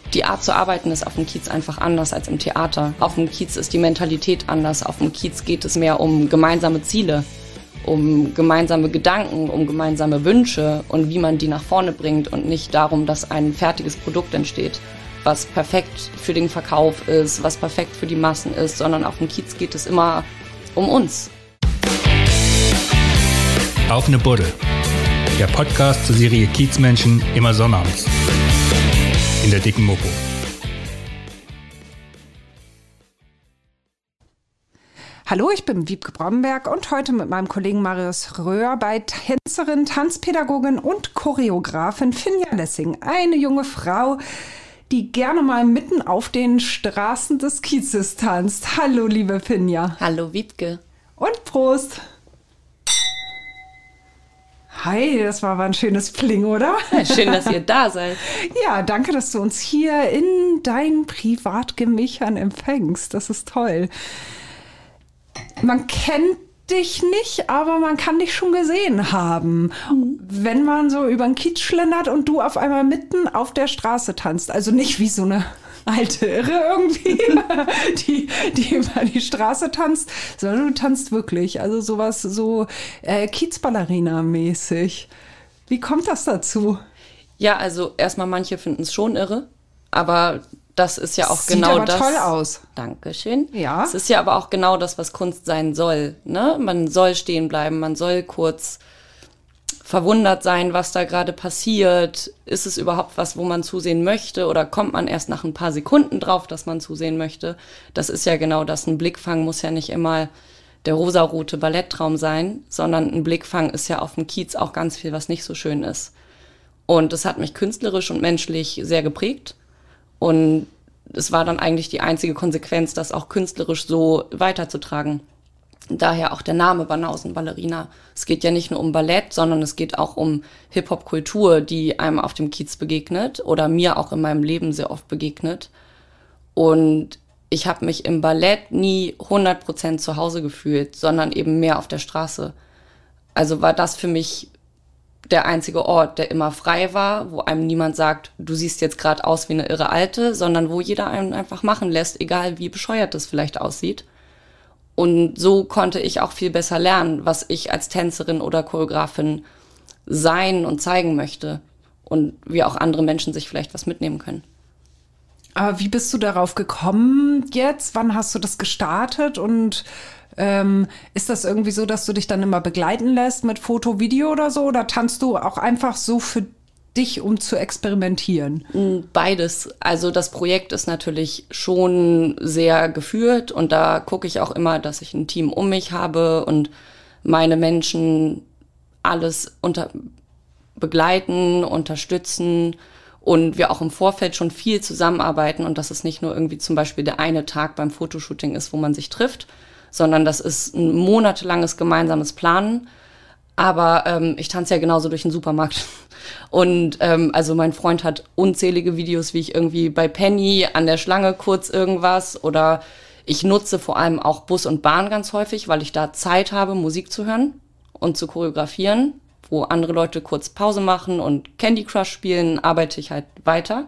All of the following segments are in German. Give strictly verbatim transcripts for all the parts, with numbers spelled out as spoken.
Die Art zu arbeiten ist auf dem Kiez einfach anders als im Theater. Auf dem Kiez ist die Mentalität anders. Auf dem Kiez geht es mehr um gemeinsame Ziele, um gemeinsame Gedanken, um gemeinsame Wünsche und wie man die nach vorne bringt und nicht darum, dass ein fertiges Produkt entsteht, was perfekt für den Verkauf ist, was perfekt für die Massen ist, sondern auf dem Kiez geht es immer um uns. Auf ne Buddel. Der Podcast zur Serie Kiezmenschen immer sonnabends. In der dicken Mopo. Hallo, ich bin Wiebke Bromberg und heute mit meinem Kollegen Marius Röhr bei Tänzerin, Tanzpädagogin und Choreografin Finja Lessing. Eine junge Frau, die gerne mal mitten auf den Straßen des Kiezes tanzt. Hallo, liebe Finja. Hallo, Wiebke. Und Prost. Hi, das war aber ein schönes Pling, oder? Ja, schön, dass ihr da seid. Ja, danke, dass du uns hier in deinen Privatgemächern empfängst. Das ist toll. Man kennt dich nicht, aber man kann dich schon gesehen haben, mhm. wenn man so über den Kiez schlendert und du auf einmal mitten auf der Straße tanzt. Also nicht wie so eine alte Irre irgendwie, die, die über die Straße tanzt, sondern du tanzt wirklich. Also sowas so äh, Kiezballerina-mäßig. Wie kommt das dazu? Ja, also erstmal manche finden es schon irre, aber das ist ja auch Sieht genau aber das. Toll aus. Dankeschön. Ja. Es ist ja aber auch genau das, was Kunst sein soll. Ne? Man soll stehen bleiben, man soll kurz verwundert sein, was da gerade passiert. Ist es überhaupt was, wo man zusehen möchte? Oder kommt man erst nach ein paar Sekunden drauf, dass man zusehen möchte? Das ist ja genau das. Ein Blickfang muss ja nicht immer der rosarote Balletttraum sein, sondern ein Blickfang ist ja auf dem Kiez auch ganz viel, was nicht so schön ist. Und das hat mich künstlerisch und menschlich sehr geprägt. Und es war dann eigentlich die einzige Konsequenz, das auch künstlerisch so weiterzutragen. Daher auch der Name Banausenballerina. Es geht ja nicht nur um Ballett, sondern es geht auch um Hip-Hop-Kultur, die einem auf dem Kiez begegnet oder mir auch in meinem Leben sehr oft begegnet. Und ich habe mich im Ballett nie hundert Prozent zu Hause gefühlt, sondern eben mehr auf der Straße. Also war das für mich der einzige Ort, der immer frei war, wo einem niemand sagt, du siehst jetzt gerade aus wie eine irre Alte, sondern wo jeder einen einfach machen lässt, egal wie bescheuert das vielleicht aussieht. Und so konnte ich auch viel besser lernen, was ich als Tänzerin oder Choreografin sein und zeigen möchte. Und wie auch andere Menschen sich vielleicht was mitnehmen können. Aber wie bist du darauf gekommen jetzt? Wann hast du das gestartet? Und ähm, ist das irgendwie so, dass du dich dann immer begleiten lässt mit Foto, Video oder so? Oder tanzt du auch einfach so für dich, um zu experimentieren? Beides. Also das Projekt ist natürlich schon sehr geführt und da gucke ich auch immer, dass ich ein Team um mich habe und meine Menschen alles unter begleiten, unterstützen und wir auch im Vorfeld schon viel zusammenarbeiten und dass es nicht nur irgendwie zum Beispiel der eine Tag beim Fotoshooting ist, wo man sich trifft, sondern das ist ein monatelanges gemeinsames Planen. Aber ähm, ich tanze ja genauso durch den Supermarkt. Und ähm, also mein Freund hat unzählige Videos, wie ich irgendwie bei Penny an der Schlange kurz irgendwas oder ich nutze vor allem auch Bus und Bahn ganz häufig, weil ich da Zeit habe, Musik zu hören und zu choreografieren. Wo andere Leute kurz Pause machen und Candy Crush spielen, arbeite ich halt weiter.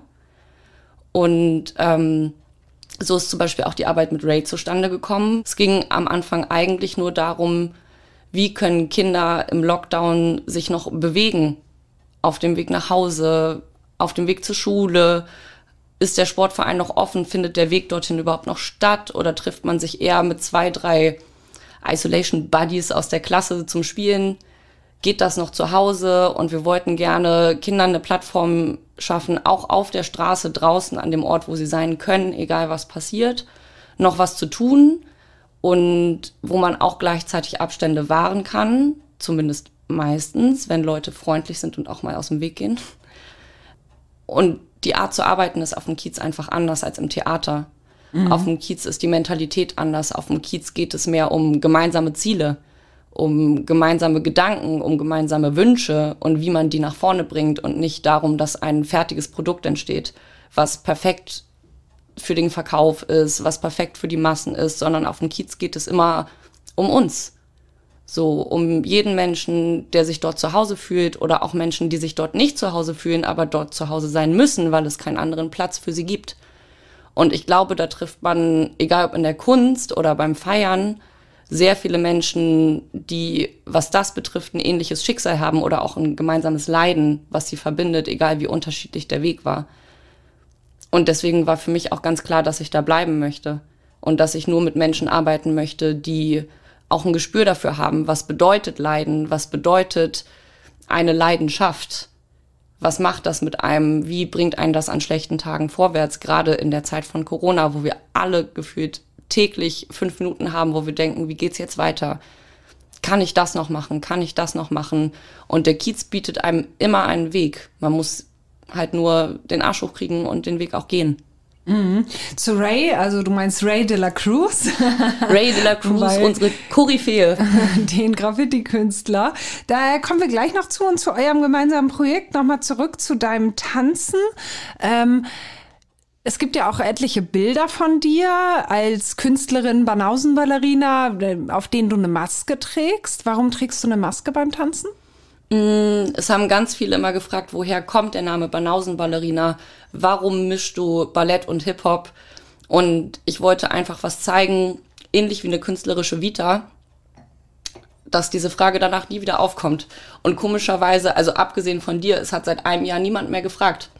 Und ähm, so ist zum Beispiel auch die Arbeit mit Ray zustande gekommen. Es ging am Anfang eigentlich nur darum, wie können Kinder im Lockdown sich noch bewegen? Auf dem Weg nach Hause, auf dem Weg zur Schule? Ist der Sportverein noch offen? Findet der Weg dorthin überhaupt noch statt? Oder trifft man sich eher mit zwei, drei Isolation Buddies aus der Klasse zum Spielen? Geht das noch zu Hause? Und wir wollten gerne Kindern eine Plattform schaffen, auch auf der Straße draußen an dem Ort, wo sie sein können, egal was passiert, noch was zu tun. Und wo man auch gleichzeitig Abstände wahren kann, zumindest meistens, wenn Leute freundlich sind und auch mal aus dem Weg gehen. Und die Art zu arbeiten ist auf dem Kiez einfach anders als im Theater. Mhm. Auf dem Kiez ist die Mentalität anders. Auf dem Kiez geht es mehr um gemeinsame Ziele, um gemeinsame Gedanken, um gemeinsame Wünsche und wie man die nach vorne bringt und nicht darum, dass ein fertiges Produkt entsteht, was perfekt für den Verkauf ist, was perfekt für die Massen ist, sondern auf dem Kiez geht es immer um uns. So, um jeden Menschen, der sich dort zu Hause fühlt oder auch Menschen, die sich dort nicht zu Hause fühlen, aber dort zu Hause sein müssen, weil es keinen anderen Platz für sie gibt. Und ich glaube, da trifft man, egal ob in der Kunst oder beim Feiern, sehr viele Menschen, die, was das betrifft, ein ähnliches Schicksal haben oder auch ein gemeinsames Leiden, was sie verbindet, egal wie unterschiedlich der Weg war. Und deswegen war für mich auch ganz klar, dass ich da bleiben möchte und dass ich nur mit Menschen arbeiten möchte, die auch ein Gespür dafür haben, was bedeutet Leiden, was bedeutet eine Leidenschaft, was macht das mit einem, wie bringt einen das an schlechten Tagen vorwärts, gerade in der Zeit von Corona, wo wir alle gefühlt täglich fünf Minuten haben, wo wir denken, wie geht's jetzt weiter? Kann ich das noch machen? Kann ich das noch machen? Und der Kiez bietet einem immer einen Weg. Man muss halt nur den Arsch hochkriegen und den Weg auch gehen. Mhm. Zu Ray, also du meinst Ray de la Cruz. Ray de la Cruz, unsere Koryphäe. Den Graffiti-Künstler. Da kommen wir gleich noch zu und zu eurem gemeinsamen Projekt. Nochmal zurück zu deinem Tanzen. Ähm, Es gibt ja auch etliche Bilder von dir als Künstlerin, Banausenballerina, auf denen du eine Maske trägst. Warum trägst du eine Maske beim Tanzen? Es haben ganz viele immer gefragt, woher kommt der Name Banausenballerina? Warum mischst du Ballett und Hip-Hop? Und ich wollte einfach was zeigen, ähnlich wie eine künstlerische Vita, dass diese Frage danach nie wieder aufkommt. Und komischerweise, also abgesehen von dir, es hat seit einem Jahr niemand mehr gefragt.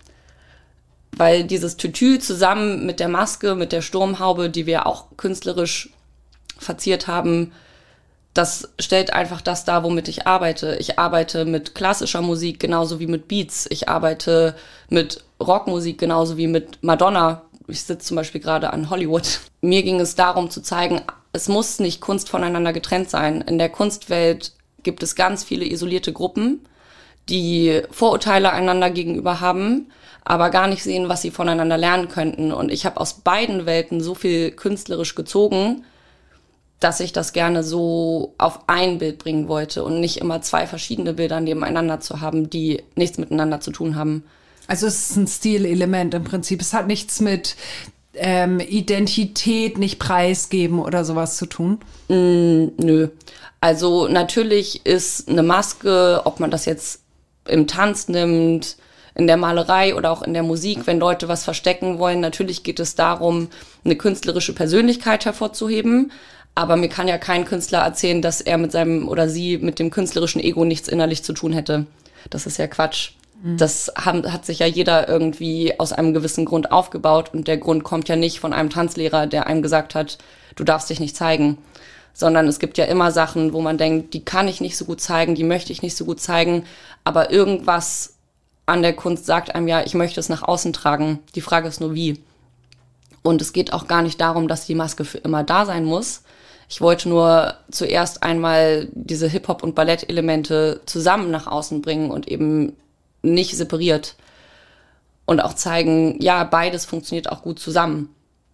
Weil dieses Tütü zusammen mit der Maske, mit der Sturmhaube, die wir auch künstlerisch verziert haben, das stellt einfach das dar, womit ich arbeite. Ich arbeite mit klassischer Musik genauso wie mit Beats. Ich arbeite mit Rockmusik genauso wie mit Madonna. Ich sitze zum Beispiel gerade an Hollywood. Mir ging es darum zu zeigen, es muss nicht Kunst voneinander getrennt sein. In der Kunstwelt gibt es ganz viele isolierte Gruppen, die Vorurteile einander gegenüber haben, aber gar nicht sehen, was sie voneinander lernen könnten. Und ich habe aus beiden Welten so viel künstlerisch gezogen, dass ich das gerne so auf ein Bild bringen wollte und nicht immer zwei verschiedene Bilder nebeneinander zu haben, die nichts miteinander zu tun haben. Also es ist ein Stilelement im Prinzip. Es hat nichts mit ähm, Identität, nicht preisgeben oder sowas zu tun? Mm, nö. Also natürlich ist eine Maske, ob man das jetzt im Tanz nimmt, in der Malerei oder auch in der Musik, wenn Leute was verstecken wollen, natürlich geht es darum, eine künstlerische Persönlichkeit hervorzuheben. Aber mir kann ja kein Künstler erzählen, dass er mit seinem oder sie mit dem künstlerischen Ego nichts innerlich zu tun hätte. Das ist ja Quatsch. Mhm. Das haben, hat sich ja jeder irgendwie aus einem gewissen Grund aufgebaut. Und der Grund kommt ja nicht von einem Tanzlehrer, der einem gesagt hat, du darfst dich nicht zeigen. Sondern es gibt ja immer Sachen, wo man denkt, die kann ich nicht so gut zeigen, die möchte ich nicht so gut zeigen. Aber irgendwas an der Kunst sagt einem ja, ich möchte es nach außen tragen. Die Frage ist nur, wie. Und es geht auch gar nicht darum, dass die Maske für immer da sein muss. Ich wollte nur zuerst einmal diese Hip-Hop- und Ballett-Elemente zusammen nach außen bringen und eben nicht separiert. Und auch zeigen, ja, beides funktioniert auch gut zusammen.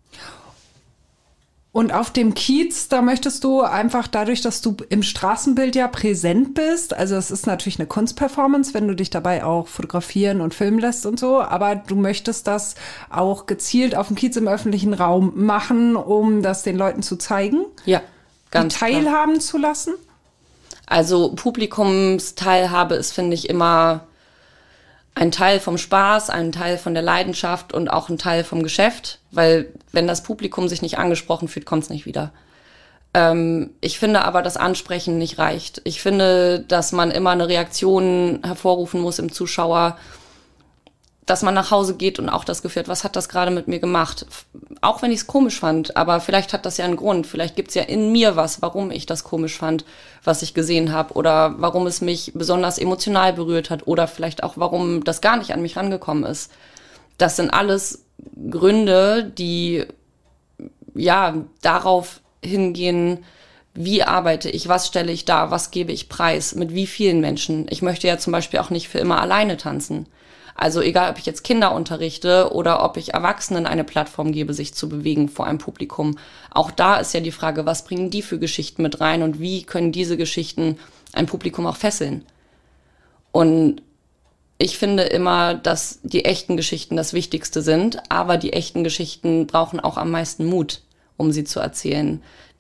Und auf dem Kiez, da möchtest du einfach dadurch, dass du im Straßenbild ja präsent bist, also es ist natürlich eine Kunstperformance, wenn du dich dabei auch fotografieren und filmen lässt und so, aber du möchtest das auch gezielt auf dem Kiez im öffentlichen Raum machen, um das den Leuten zu zeigen? Ja, ganz klar. Teilhaben zu lassen? Also Publikumsteilhabe ist, finde ich, immer ein Teil vom Spaß, ein Teil von der Leidenschaft und auch ein Teil vom Geschäft, weil wenn das Publikum sich nicht angesprochen fühlt, kommt es nicht wieder. Ähm, ich finde aber, dass Ansprechen nicht reicht. Ich finde, dass man immer eine Reaktion hervorrufen muss im Zuschauer, dass man nach Hause geht und auch das Gefühl hat, was hat das gerade mit mir gemacht? Auch wenn ich es komisch fand, aber vielleicht hat das ja einen Grund. Vielleicht gibt es ja in mir was, warum ich das komisch fand, was ich gesehen habe, oder warum es mich besonders emotional berührt hat, oder vielleicht auch, warum das gar nicht an mich rangekommen ist. Das sind alles Gründe, die ja darauf hingehen, wie arbeite ich, was stelle ich dar, was gebe ich preis, mit wie vielen Menschen. Ich möchte ja zum Beispiel auch nicht für immer alleine tanzen. Also egal, ob ich jetzt Kinder unterrichte oder ob ich Erwachsenen eine Plattform gebe, sich zu bewegen vor einem Publikum. Auch da ist ja die Frage, was bringen die für Geschichten mit rein und wie können diese Geschichten ein Publikum auch fesseln? Und ich finde immer, dass die echten Geschichten das Wichtigste sind, aber die echten Geschichten brauchen auch am meisten Mut, um sie zu erzählen.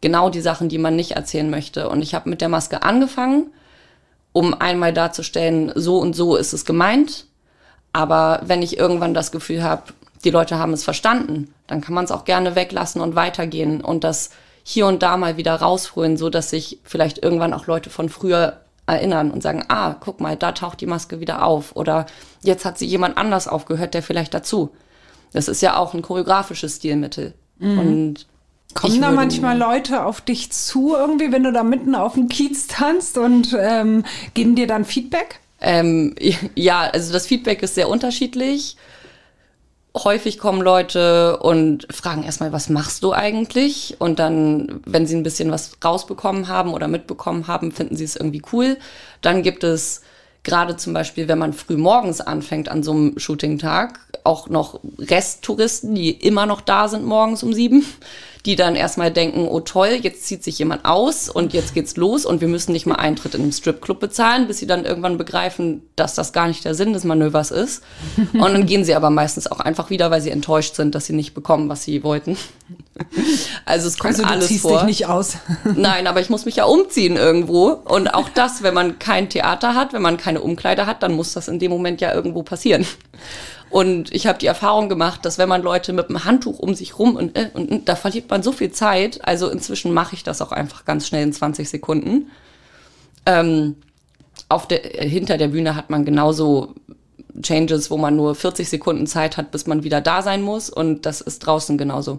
genau die Sachen, die man nicht erzählen möchte. Und ich habe mit der Maske angefangen, um einmal darzustellen, so und so ist es gemeint. Aber wenn ich irgendwann das Gefühl habe, die Leute haben es verstanden, dann kann man es auch gerne weglassen und weitergehen und das hier und da mal wieder rausholen, so dass sich vielleicht irgendwann auch Leute von früher erinnern und sagen, ah, guck mal, da taucht die Maske wieder auf oder jetzt hat sie jemand anders aufgehört, der vielleicht dazu. Das ist ja auch ein choreografisches Stilmittel. Mhm. Und kommen da manchmal Leute auf dich zu irgendwie, wenn du da mitten auf dem Kiez tanzt und ähm, geben dir dann Feedback? Ähm, ja, also das Feedback ist sehr unterschiedlich. Häufig kommen Leute und fragen erstmal, was machst du eigentlich? Und dann, wenn sie ein bisschen was rausbekommen haben oder mitbekommen haben, finden sie es irgendwie cool. Dann gibt es gerade zum Beispiel, wenn man früh morgens anfängt an so einem Shooting-Tag, auch noch Resttouristen, die immer noch da sind morgens um sieben, die dann erstmal denken, oh toll, jetzt zieht sich jemand aus und jetzt geht's los und wir müssen nicht mal Eintritt in einem Stripclub bezahlen, bis sie dann irgendwann begreifen, dass das gar nicht der Sinn des Manövers ist. Und dann gehen sie aber meistens auch einfach wieder, weil sie enttäuscht sind, dass sie nicht bekommen, was sie wollten. Also es kommt also du alles ziehst vor. Dich nicht aus. Nein, aber ich muss mich ja umziehen irgendwo. Und auch das, wenn man kein Theater hat, wenn man keine Umkleide hat, dann muss das in dem Moment ja irgendwo passieren. Und ich habe die Erfahrung gemacht, dass wenn man Leute mit einem Handtuch um sich rum und, äh, und, und da verliert man so viel Zeit. Also inzwischen mache ich das auch einfach ganz schnell in zwanzig Sekunden. Ähm, auf der, hinter der Bühne hat man genauso Changes, wo man nur vierzig Sekunden Zeit hat, bis man wieder da sein muss. Und das ist draußen genauso.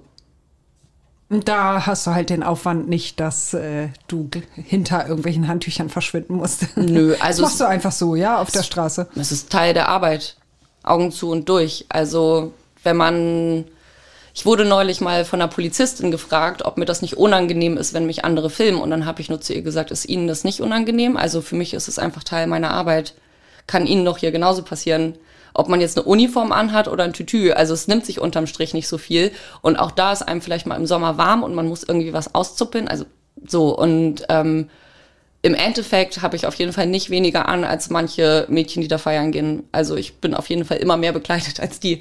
Da hast du halt den Aufwand nicht, dass äh, du hinter irgendwelchen Handtüchern verschwinden musst. Nö, also das machst du einfach so, ja, auf der Straße. Das ist Teil der Arbeit. Augen zu und durch. Also wenn man, ich wurde neulich mal von einer Polizistin gefragt, ob mir das nicht unangenehm ist, wenn mich andere filmen. Und dann habe ich nur zu ihr gesagt, ist Ihnen das nicht unangenehm? Also für mich ist es einfach Teil meiner Arbeit. Kann Ihnen doch hier genauso passieren. Ob man jetzt eine Uniform anhat oder ein Tütü. Also es nimmt sich unterm Strich nicht so viel. Und auch da ist einem vielleicht mal im Sommer warm und man muss irgendwie was auszuppeln. Also so und ähm, im Endeffekt habe ich auf jeden Fall nicht weniger an als manche Mädchen, die da feiern gehen. Also ich bin auf jeden Fall immer mehr bekleidet als die.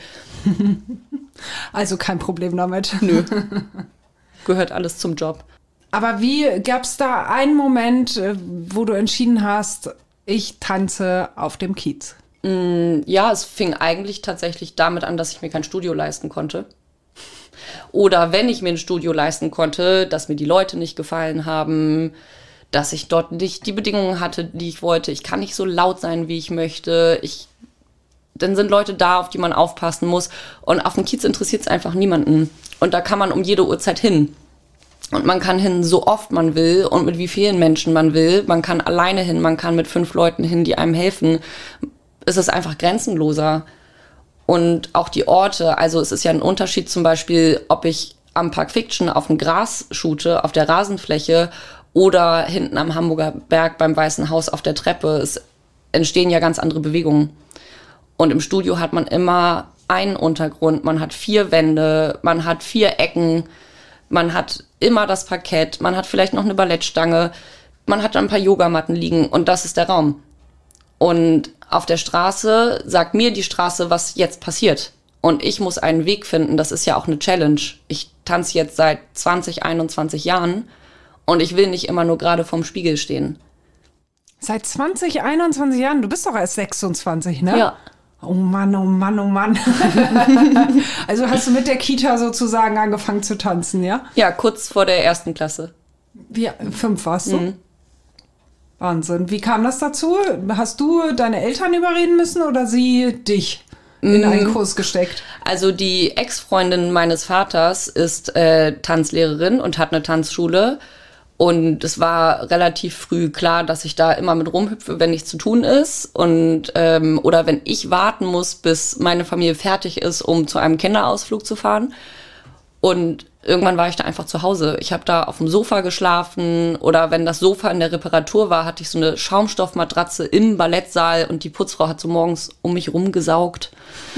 Also kein Problem damit. Nö. Gehört alles zum Job. Aber wie gab es da einen Moment, wo du entschieden hast, ich tanze auf dem Kiez? Mm, ja, es fing eigentlich tatsächlich damit an, dass ich mir kein Studio leisten konnte. Oder wenn ich mir ein Studio leisten konnte, dass mir die Leute nicht gefallen haben, dass ich dort nicht die Bedingungen hatte, die ich wollte. Ich kann nicht so laut sein, wie ich möchte. Ich, dann sind Leute da, auf die man aufpassen muss. Und auf dem Kiez interessiert es einfach niemanden. Und da kann man um jede Uhrzeit hin. Und man kann hin, so oft man will und mit wie vielen Menschen man will. Man kann alleine hin, man kann mit fünf Leuten hin, die einem helfen. Es ist einfach grenzenloser. Und auch die Orte, also es ist ja ein Unterschied zum Beispiel, ob ich am Park Fiction auf dem Gras shoote, auf der Rasenfläche, oder hinten am Hamburger Berg beim Weißen Haus auf der Treppe. Es entstehen ja ganz andere Bewegungen. Und im Studio hat man immer einen Untergrund, man hat vier Wände, man hat vier Ecken, man hat immer das Parkett, man hat vielleicht noch eine Ballettstange, man hat ein paar Yogamatten liegen und das ist der Raum. Und auf der Straße sagt mir die Straße, was jetzt passiert. Und ich muss einen Weg finden, das ist ja auch eine Challenge. Ich tanze jetzt seit zwanzig, einundzwanzig Jahren. Und ich will nicht immer nur gerade vorm Spiegel stehen. Seit zwanzig, einundzwanzig Jahren? Du bist doch erst sechsundzwanzig, ne? Ja. Oh Mann, oh Mann, oh Mann. Also hast du mit der Kita sozusagen angefangen zu tanzen, ja? Ja, kurz vor der ersten Klasse. Wie, fünf warst du? Mhm. Wahnsinn. Wie kam das dazu? Hast du deine Eltern überreden müssen oder sie dich in einen Kurs gesteckt? Also die Ex-Freundin meines Vaters ist äh, Tanzlehrerin und hat eine Tanzschule. Und es war relativ früh klar, dass ich da immer mit rumhüpfe, wenn nichts zu tun ist. Und ähm, oder wenn ich warten muss, bis meine Familie fertig ist, um zu einem Kinderausflug zu fahren. Und irgendwann war ich da einfach zu Hause. Ich habe da auf dem Sofa geschlafen. Oder wenn das Sofa in der Reparatur war, hatte ich so eine Schaumstoffmatratze im Ballettsaal. Und die Putzfrau hat so morgens um mich rumgesaugt.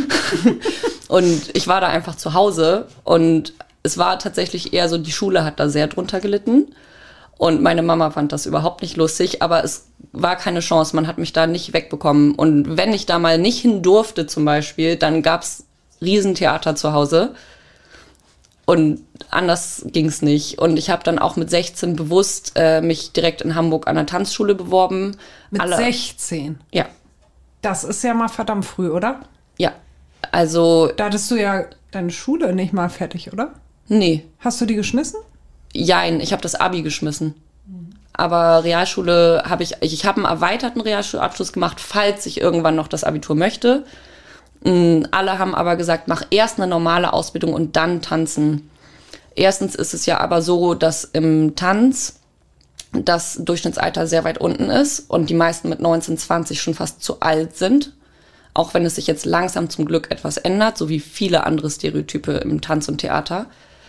Und ich war da einfach zu Hause. Und es war tatsächlich eher so, die Schule hat da sehr drunter gelitten. Und meine Mama fand das überhaupt nicht lustig, aber es war keine Chance, man hat mich da nicht wegbekommen. Und wenn ich da mal nicht hin durfte zum Beispiel, dann gab's Riesentheater zu Hause. Und anders ging's nicht. Und ich habe dann auch mit sechzehn bewusst äh, mich direkt in Hamburg an der Tanzschule beworben. Mit Alle, sechzehn? Ja. Das ist ja mal verdammt früh, oder? Ja. Also. Da hattest du ja deine Schule nicht mal fertig, oder? Nee. Hast du die geschmissen? Jein, ich habe das Abi geschmissen. Aber Realschule habe ich, ich habe einen erweiterten Realschulabschluss gemacht, falls ich irgendwann noch das Abitur möchte. Alle haben aber gesagt, mach erst eine normale Ausbildung und dann tanzen. Erstens ist es ja aber so, dass im Tanz das Durchschnittsalter sehr weit unten ist und die meisten mit neunzehn, zwanzig schon fast zu alt sind. Auch wenn es sich jetzt langsam zum Glück etwas ändert, so wie viele andere Stereotype im Tanz und Theater.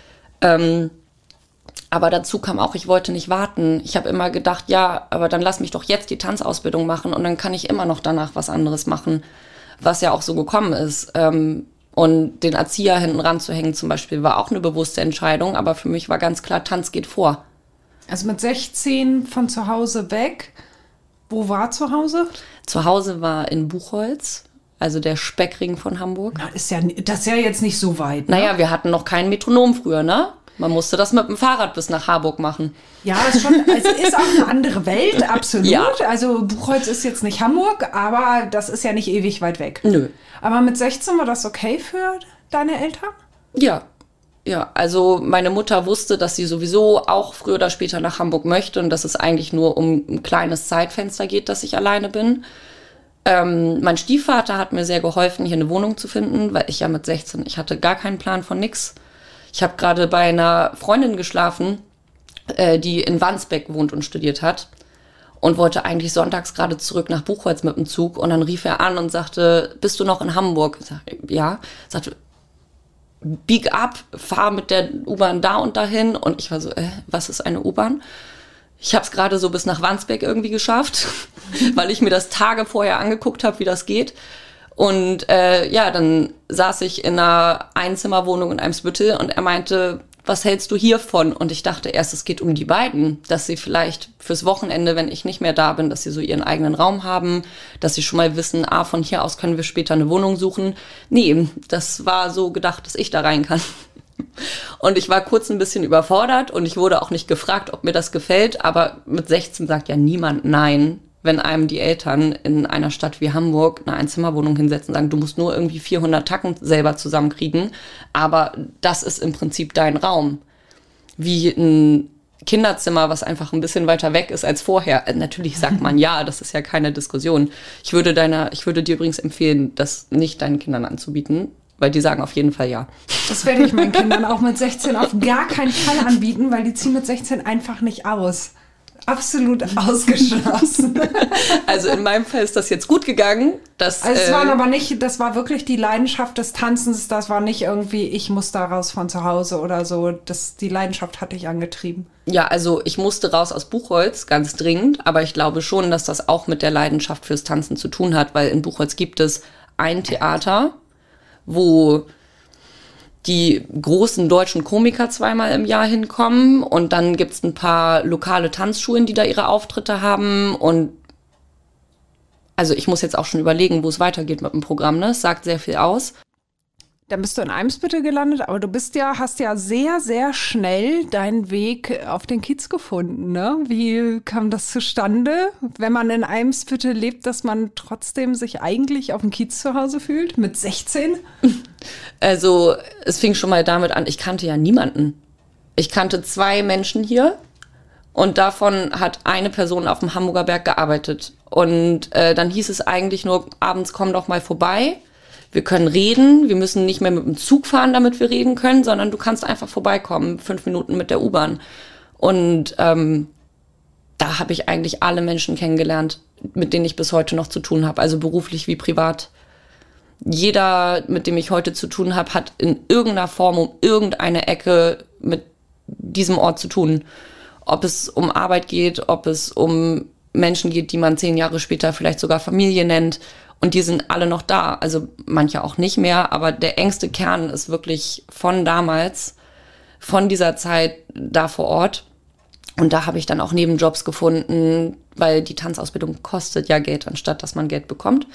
Ähm, aber dazu kam auch, ich wollte nicht warten. Ich habe immer gedacht, ja, aber dann lass mich doch jetzt die Tanzausbildung machen und dann kann ich immer noch danach was anderes machen. Was ja auch so gekommen ist. Ähm, und den Erzieher hinten ranzuhängen zum Beispiel war auch eine bewusste Entscheidung, aber für mich war ganz klar, Tanz geht vor. Also mit sechzehn von zu Hause weg. Wo war zu Hause? Zu Hause war in Buchholz, also der Speckring von Hamburg. Na, ist ja, das ist ja jetzt nicht so weit. Ne? Naja, wir hatten noch kein Metronom früher, ne? Man musste das mit dem Fahrrad bis nach Harburg machen. Ja, ist schon, also ist auch eine andere Welt, absolut. Ja. Also Buchholz ist jetzt nicht Hamburg, aber das ist ja nicht ewig weit weg. Nö. Aber mit sechzehn war das okay für deine Eltern? Ja. Ja, also meine Mutter wusste, dass sie sowieso auch früher oder später nach Hamburg möchte und dass es eigentlich nur um ein kleines Zeitfenster geht, dass ich alleine bin. Ähm, mein Stiefvater hat mir sehr geholfen, hier eine Wohnung zu finden, weil ich ja mit sechzehn, ich hatte gar keinen Plan von nix. Ich habe gerade bei einer Freundin geschlafen, äh, die in Wandsbek wohnt und studiert hat und wollte eigentlich sonntags gerade zurück nach Buchholz mit dem Zug und dann rief er an und sagte, bist du noch in Hamburg? Ich sag, ja. Sagte, bieg ab, fahr mit der U-Bahn da und dahin und ich war so, äh, was ist eine U-Bahn? Ich habe es gerade so bis nach Wandsbek irgendwie geschafft, weil ich mir das Tage vorher angeguckt habe, wie das geht. Und äh, ja, dann saß ich in einer Einzimmerwohnung in Eimsbüttel und er meinte, was hältst du hiervon? Und ich dachte erst, es geht um die beiden, dass sie vielleicht fürs Wochenende, wenn ich nicht mehr da bin, dass sie so ihren eigenen Raum haben, dass sie schon mal wissen, ah, von hier aus können wir später eine Wohnung suchen. Nee, das war so gedacht, dass ich da rein kann. Und ich war kurz ein bisschen überfordert und ich wurde auch nicht gefragt, ob mir das gefällt, aber mit sechzehn sagt ja niemand nein, wenn einem die Eltern in einer Stadt wie Hamburg eine Einzimmerwohnung hinsetzen und sagen, du musst nur irgendwie vierhundert Tacken selber zusammenkriegen, aber das ist im Prinzip dein Raum. Wie ein Kinderzimmer, was einfach ein bisschen weiter weg ist als vorher. Natürlich sagt man ja, das ist ja keine Diskussion. Ich würde deiner, ich würde dir übrigens empfehlen, das nicht deinen Kindern anzubieten, weil die sagen auf jeden Fall ja. Das werde ich meinen Kindern auch mit sechzehn auf gar keinen Fall anbieten, weil die ziehen mit sechzehn einfach nicht aus. Absolut ausgeschlossen. Also in meinem Fall ist das jetzt gut gegangen. Dass, also es äh, waren aber nicht, das war wirklich die Leidenschaft des Tanzens. Das war nicht irgendwie, ich muss da raus von zu Hause oder so. Das, die Leidenschaft hatte ich angetrieben. Ja, also ich musste raus aus Buchholz, ganz dringend. Aber ich glaube schon, dass das auch mit der Leidenschaft fürs Tanzen zu tun hat. Weil in Buchholz gibt es ein Theater, wo die großen deutschen Komiker zweimal im Jahr hinkommen und dann gibt's ein paar lokale Tanzschulen, die da ihre Auftritte haben und also ich muss jetzt auch schon überlegen, wo es weitergeht mit dem Programm, ne? Es sagt sehr viel aus. Dann bist du in Eimsbüttel gelandet, aber du bist ja, hast ja sehr, sehr schnell deinen Weg auf den Kiez gefunden, ne? Wie kam das zustande, wenn man in Eimsbüttel lebt, dass man trotzdem sich eigentlich auf dem Kiez zu Hause fühlt, mit sechzehn? Also es fing schon mal damit an, ich kannte ja niemanden. Ich kannte zwei Menschen hier und davon hat eine Person auf dem Hamburger Berg gearbeitet. Und äh, dann hieß es eigentlich nur, abends komm doch mal vorbei. Wir können reden, wir müssen nicht mehr mit dem Zug fahren, damit wir reden können, sondern du kannst einfach vorbeikommen, fünf Minuten mit der U-Bahn. Und ähm, da habe ich eigentlich alle Menschen kennengelernt, mit denen ich bis heute noch zu tun habe, also beruflich wie privat. Jeder, mit dem ich heute zu tun habe, hat in irgendeiner Form um irgendeine Ecke mit diesem Ort zu tun. Ob es um Arbeit geht, ob es um Menschen geht, die man zehn Jahre später vielleicht sogar Familie nennt. Und die sind alle noch da, also manche auch nicht mehr, aber der engste Kern ist wirklich von damals, von dieser Zeit da vor Ort. Und da habe ich dann auch Nebenjobs gefunden, weil die Tanzausbildung kostet ja Geld, anstatt dass man Geld bekommt.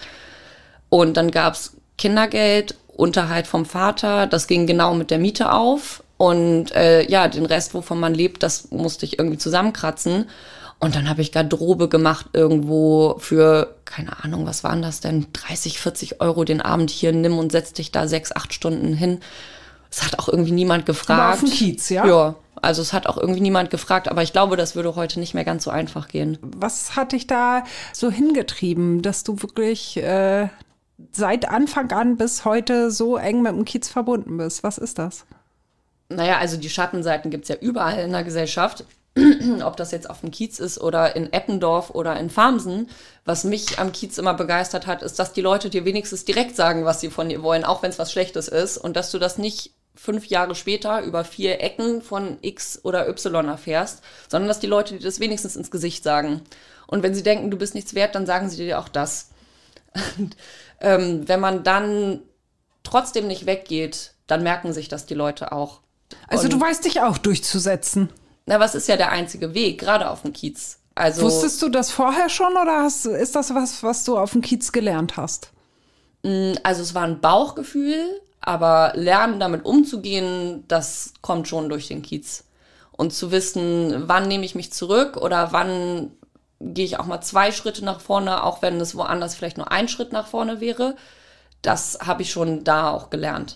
Und dann gab's Kindergeld, Unterhalt vom Vater, das ging genau mit der Miete auf. Und äh, ja, den Rest, wovon man lebt, das musste ich irgendwie zusammenkratzen. Und dann habe ich Garderobe gemacht irgendwo für, keine Ahnung, was waren das denn, dreißig, vierzig Euro den Abend hier, nimm und setz dich da sechs, acht Stunden hin. Es hat auch irgendwie niemand gefragt. Aber auf dem Kiez, ja? Ja, also es hat auch irgendwie niemand gefragt, aber ich glaube, das würde heute nicht mehr ganz so einfach gehen. Was hat dich da so hingetrieben, dass du wirklich äh, seit Anfang an bis heute so eng mit dem Kiez verbunden bist? Was ist das? Naja, also die Schattenseiten gibt's ja überall in der Gesellschaft. Ob das jetzt auf dem Kiez ist oder in Eppendorf oder in Farmsen. Was mich am Kiez immer begeistert hat, ist, dass die Leute dir wenigstens direkt sagen, was sie von dir wollen, auch wenn es was Schlechtes ist. Und dass du das nicht fünf Jahre später über vier Ecken von X oder Y erfährst, sondern dass die Leute dir das wenigstens ins Gesicht sagen. Und wenn sie denken, du bist nichts wert, dann sagen sie dir auch das. Und, ähm, wenn man dann trotzdem nicht weggeht, dann merken sich das die Leute auch. Also Und du weißt dich auch durchzusetzen. Na, was ist ja der einzige Weg, gerade auf dem Kiez. Also, wusstest du das vorher schon oder hast, ist das was, was du auf dem Kiez gelernt hast? Also es war ein Bauchgefühl, aber lernen, damit umzugehen, das kommt schon durch den Kiez. Und zu wissen, wann nehme ich mich zurück oder wann gehe ich auch mal zwei Schritte nach vorne, auch wenn es woanders vielleicht nur ein Schritt nach vorne wäre, das habe ich schon da auch gelernt.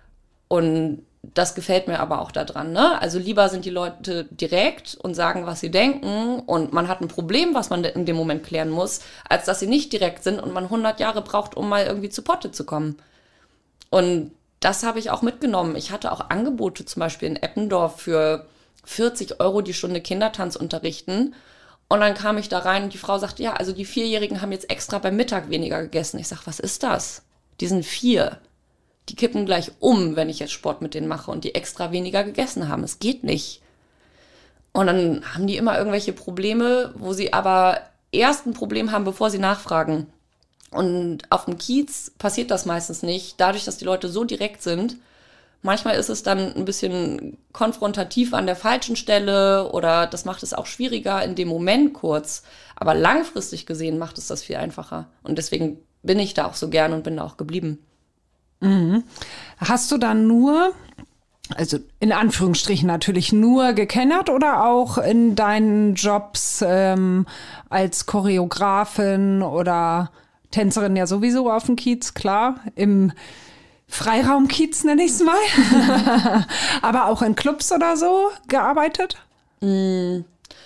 Und das gefällt mir aber auch daran, ne? Also lieber sind die Leute direkt und sagen, was sie denken und man hat ein Problem, was man in dem Moment klären muss, als dass sie nicht direkt sind und man hundert Jahre braucht, um mal irgendwie zu Potte zu kommen. Und das habe ich auch mitgenommen. Ich hatte auch Angebote zum Beispiel in Eppendorf für vierzig Euro die Stunde Kindertanz unterrichten. Und dann kam ich da rein und die Frau sagte, ja, also die Vierjährigen haben jetzt extra beim Mittag weniger gegessen. Ich sage, was ist das? Die sind vier. Die kippen gleich um, wenn ich jetzt Sport mit denen mache und die extra weniger gegessen haben. Es geht nicht. Und dann haben die immer irgendwelche Probleme, wo sie aber erst ein Problem haben, bevor sie nachfragen. Und auf dem Kiez passiert das meistens nicht, dadurch, dass die Leute so direkt sind. Manchmal ist es dann ein bisschen konfrontativ an der falschen Stelle oder das macht es auch schwieriger in dem Moment kurz. Aber langfristig gesehen macht es das viel einfacher. Und deswegen bin ich da auch so gern und bin da auch geblieben. Mhm. Hast du dann nur, also in Anführungsstrichen natürlich nur gekennert oder auch in deinen Jobs ähm, als Choreografin oder Tänzerin ja sowieso auf dem Kiez, klar, im Freiraumkiez nenne ich es mal, aber auch in Clubs oder so gearbeitet? Mm,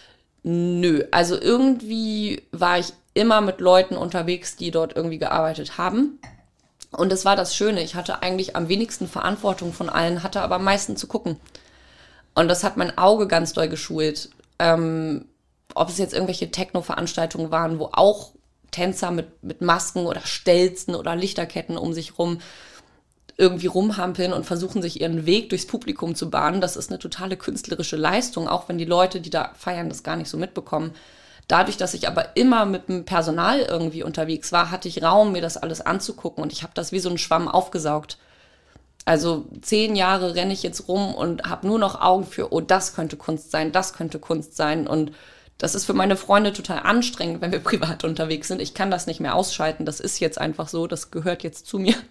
nö, also irgendwie war ich immer mit Leuten unterwegs, die dort irgendwie gearbeitet haben. Und das war das Schöne. Ich hatte eigentlich am wenigsten Verantwortung von allen, hatte aber am meisten zu gucken. Und das hat mein Auge ganz doll geschult. Ähm, ob es jetzt irgendwelche Techno-Veranstaltungen waren, wo auch Tänzer mit, mit Masken oder Stelzen oder Lichterketten um sich rum irgendwie rumhampeln und versuchen, sich ihren Weg durchs Publikum zu bahnen. Das ist eine totale künstlerische Leistung, auch wenn die Leute, die da feiern, das gar nicht so mitbekommen. Dadurch, dass ich aber immer mit dem Personal irgendwie unterwegs war, hatte ich Raum, mir das alles anzugucken und ich habe das wie so ein Schwamm aufgesaugt. Also zehn Jahre renne ich jetzt rum und habe nur noch Augen für, oh, das könnte Kunst sein, das könnte Kunst sein. Und das ist für meine Freunde total anstrengend, wenn wir privat unterwegs sind. Ich kann das nicht mehr ausschalten, das ist jetzt einfach so, das gehört jetzt zu mir.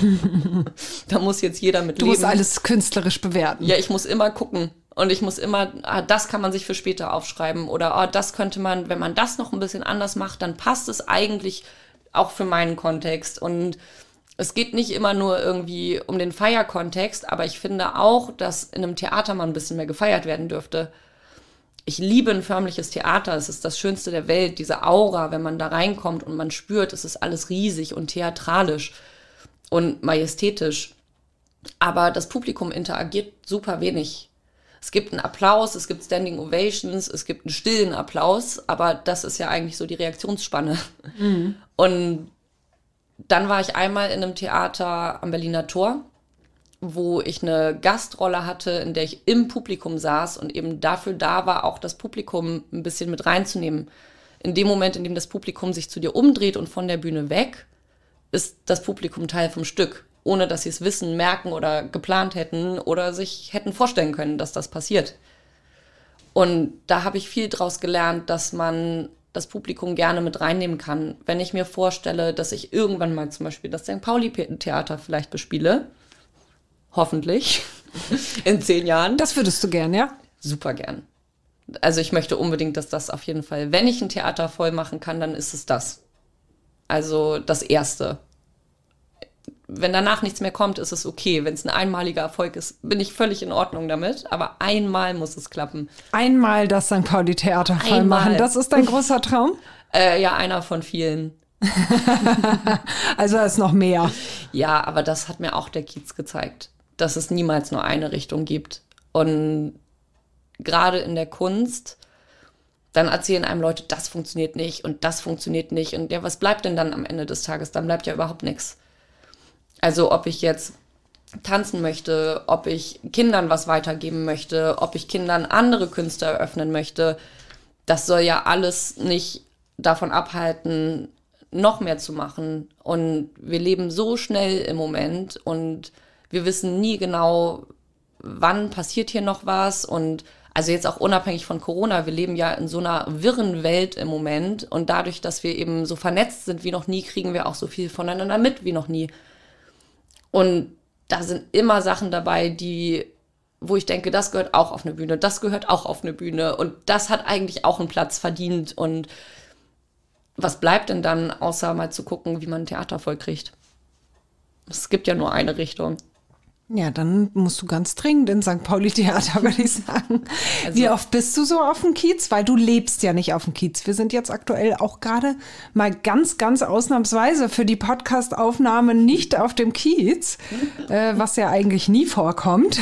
Da muss jetzt jeder mit du leben. Du musst alles künstlerisch bewerten. Ja, ich muss immer gucken. Und ich muss immer, ah, das kann man sich für später aufschreiben. Oder ah, das könnte man, wenn man das noch ein bisschen anders macht, dann passt es eigentlich auch für meinen Kontext. Und es geht nicht immer nur irgendwie um den Feierkontext, aber ich finde auch, dass in einem Theater mal ein bisschen mehr gefeiert werden dürfte. Ich liebe ein förmliches Theater. Es ist das Schönste der Welt, diese Aura, wenn man da reinkommt und man spürt, es ist alles riesig und theatralisch und majestätisch. Aber das Publikum interagiert super wenig. Es gibt einen Applaus, es gibt Standing Ovations, es gibt einen stillen Applaus, aber das ist ja eigentlich so die Reaktionsspanne. Mhm. Und dann war ich einmal in einem Theater am Berliner Tor, wo ich eine Gastrolle hatte, in der ich im Publikum saß und eben dafür da war, auch das Publikum ein bisschen mit reinzunehmen. In dem Moment, in dem das Publikum sich zu dir umdreht und von der Bühne weg, ist das Publikum Teil vom Stück, ohne dass sie es wissen, merken oder geplant hätten oder sich hätten vorstellen können, dass das passiert. Und da habe ich viel draus gelernt, dass man das Publikum gerne mit reinnehmen kann. Wenn ich mir vorstelle, dass ich irgendwann mal zum Beispiel das Sankt Pauli-Theater vielleicht bespiele, hoffentlich, In zehn Jahren. Das würdest du gern, ja? Super gern. Also ich möchte unbedingt, dass das auf jeden Fall, wenn ich ein Theater voll machen kann, dann ist es das. Also das Erste. Wenn danach nichts mehr kommt, ist es okay. Wenn es ein einmaliger Erfolg ist, bin ich völlig in Ordnung damit. Aber einmal muss es klappen. Einmal das Sankt Pauli-Theater voll machen. Das ist dein großer Traum? Äh, ja, einer von vielen. Also ist noch mehr. Ja, aber das hat mir auch der Kiez gezeigt, dass es niemals nur eine Richtung gibt. Und gerade in der Kunst, dann erzählen einem Leute, das funktioniert nicht und das funktioniert nicht. Und ja, was bleibt denn dann am Ende des Tages? Dann bleibt ja überhaupt nichts. Also ob ich jetzt tanzen möchte, ob ich Kindern was weitergeben möchte, ob ich Kindern andere Künste eröffnen möchte, das soll ja alles nicht davon abhalten, noch mehr zu machen. Und wir leben so schnell im Moment und wir wissen nie genau, wann passiert hier noch was. Und also jetzt auch unabhängig von Corona, wir leben ja in so einer wirren Welt im Moment. Und dadurch, dass wir eben so vernetzt sind wie noch nie, kriegen wir auch so viel voneinander mit wie noch nie. Und da sind immer Sachen dabei, die, wo ich denke, das gehört auch auf eine Bühne, das gehört auch auf eine Bühne und das hat eigentlich auch einen Platz verdient. Und was bleibt denn dann, außer mal zu gucken, wie man ein Theater vollkriegt? Es gibt ja nur eine Richtung. Ja, dann musst du ganz dringend in Sankt Pauli-Theater, würde ich sagen. Also, wie oft bist du so auf dem Kiez? Weil du lebst ja nicht auf dem Kiez. Wir sind jetzt aktuell auch gerade mal ganz, ganz ausnahmsweise für die Podcast-Aufnahme nicht auf dem Kiez, äh, was ja eigentlich nie vorkommt.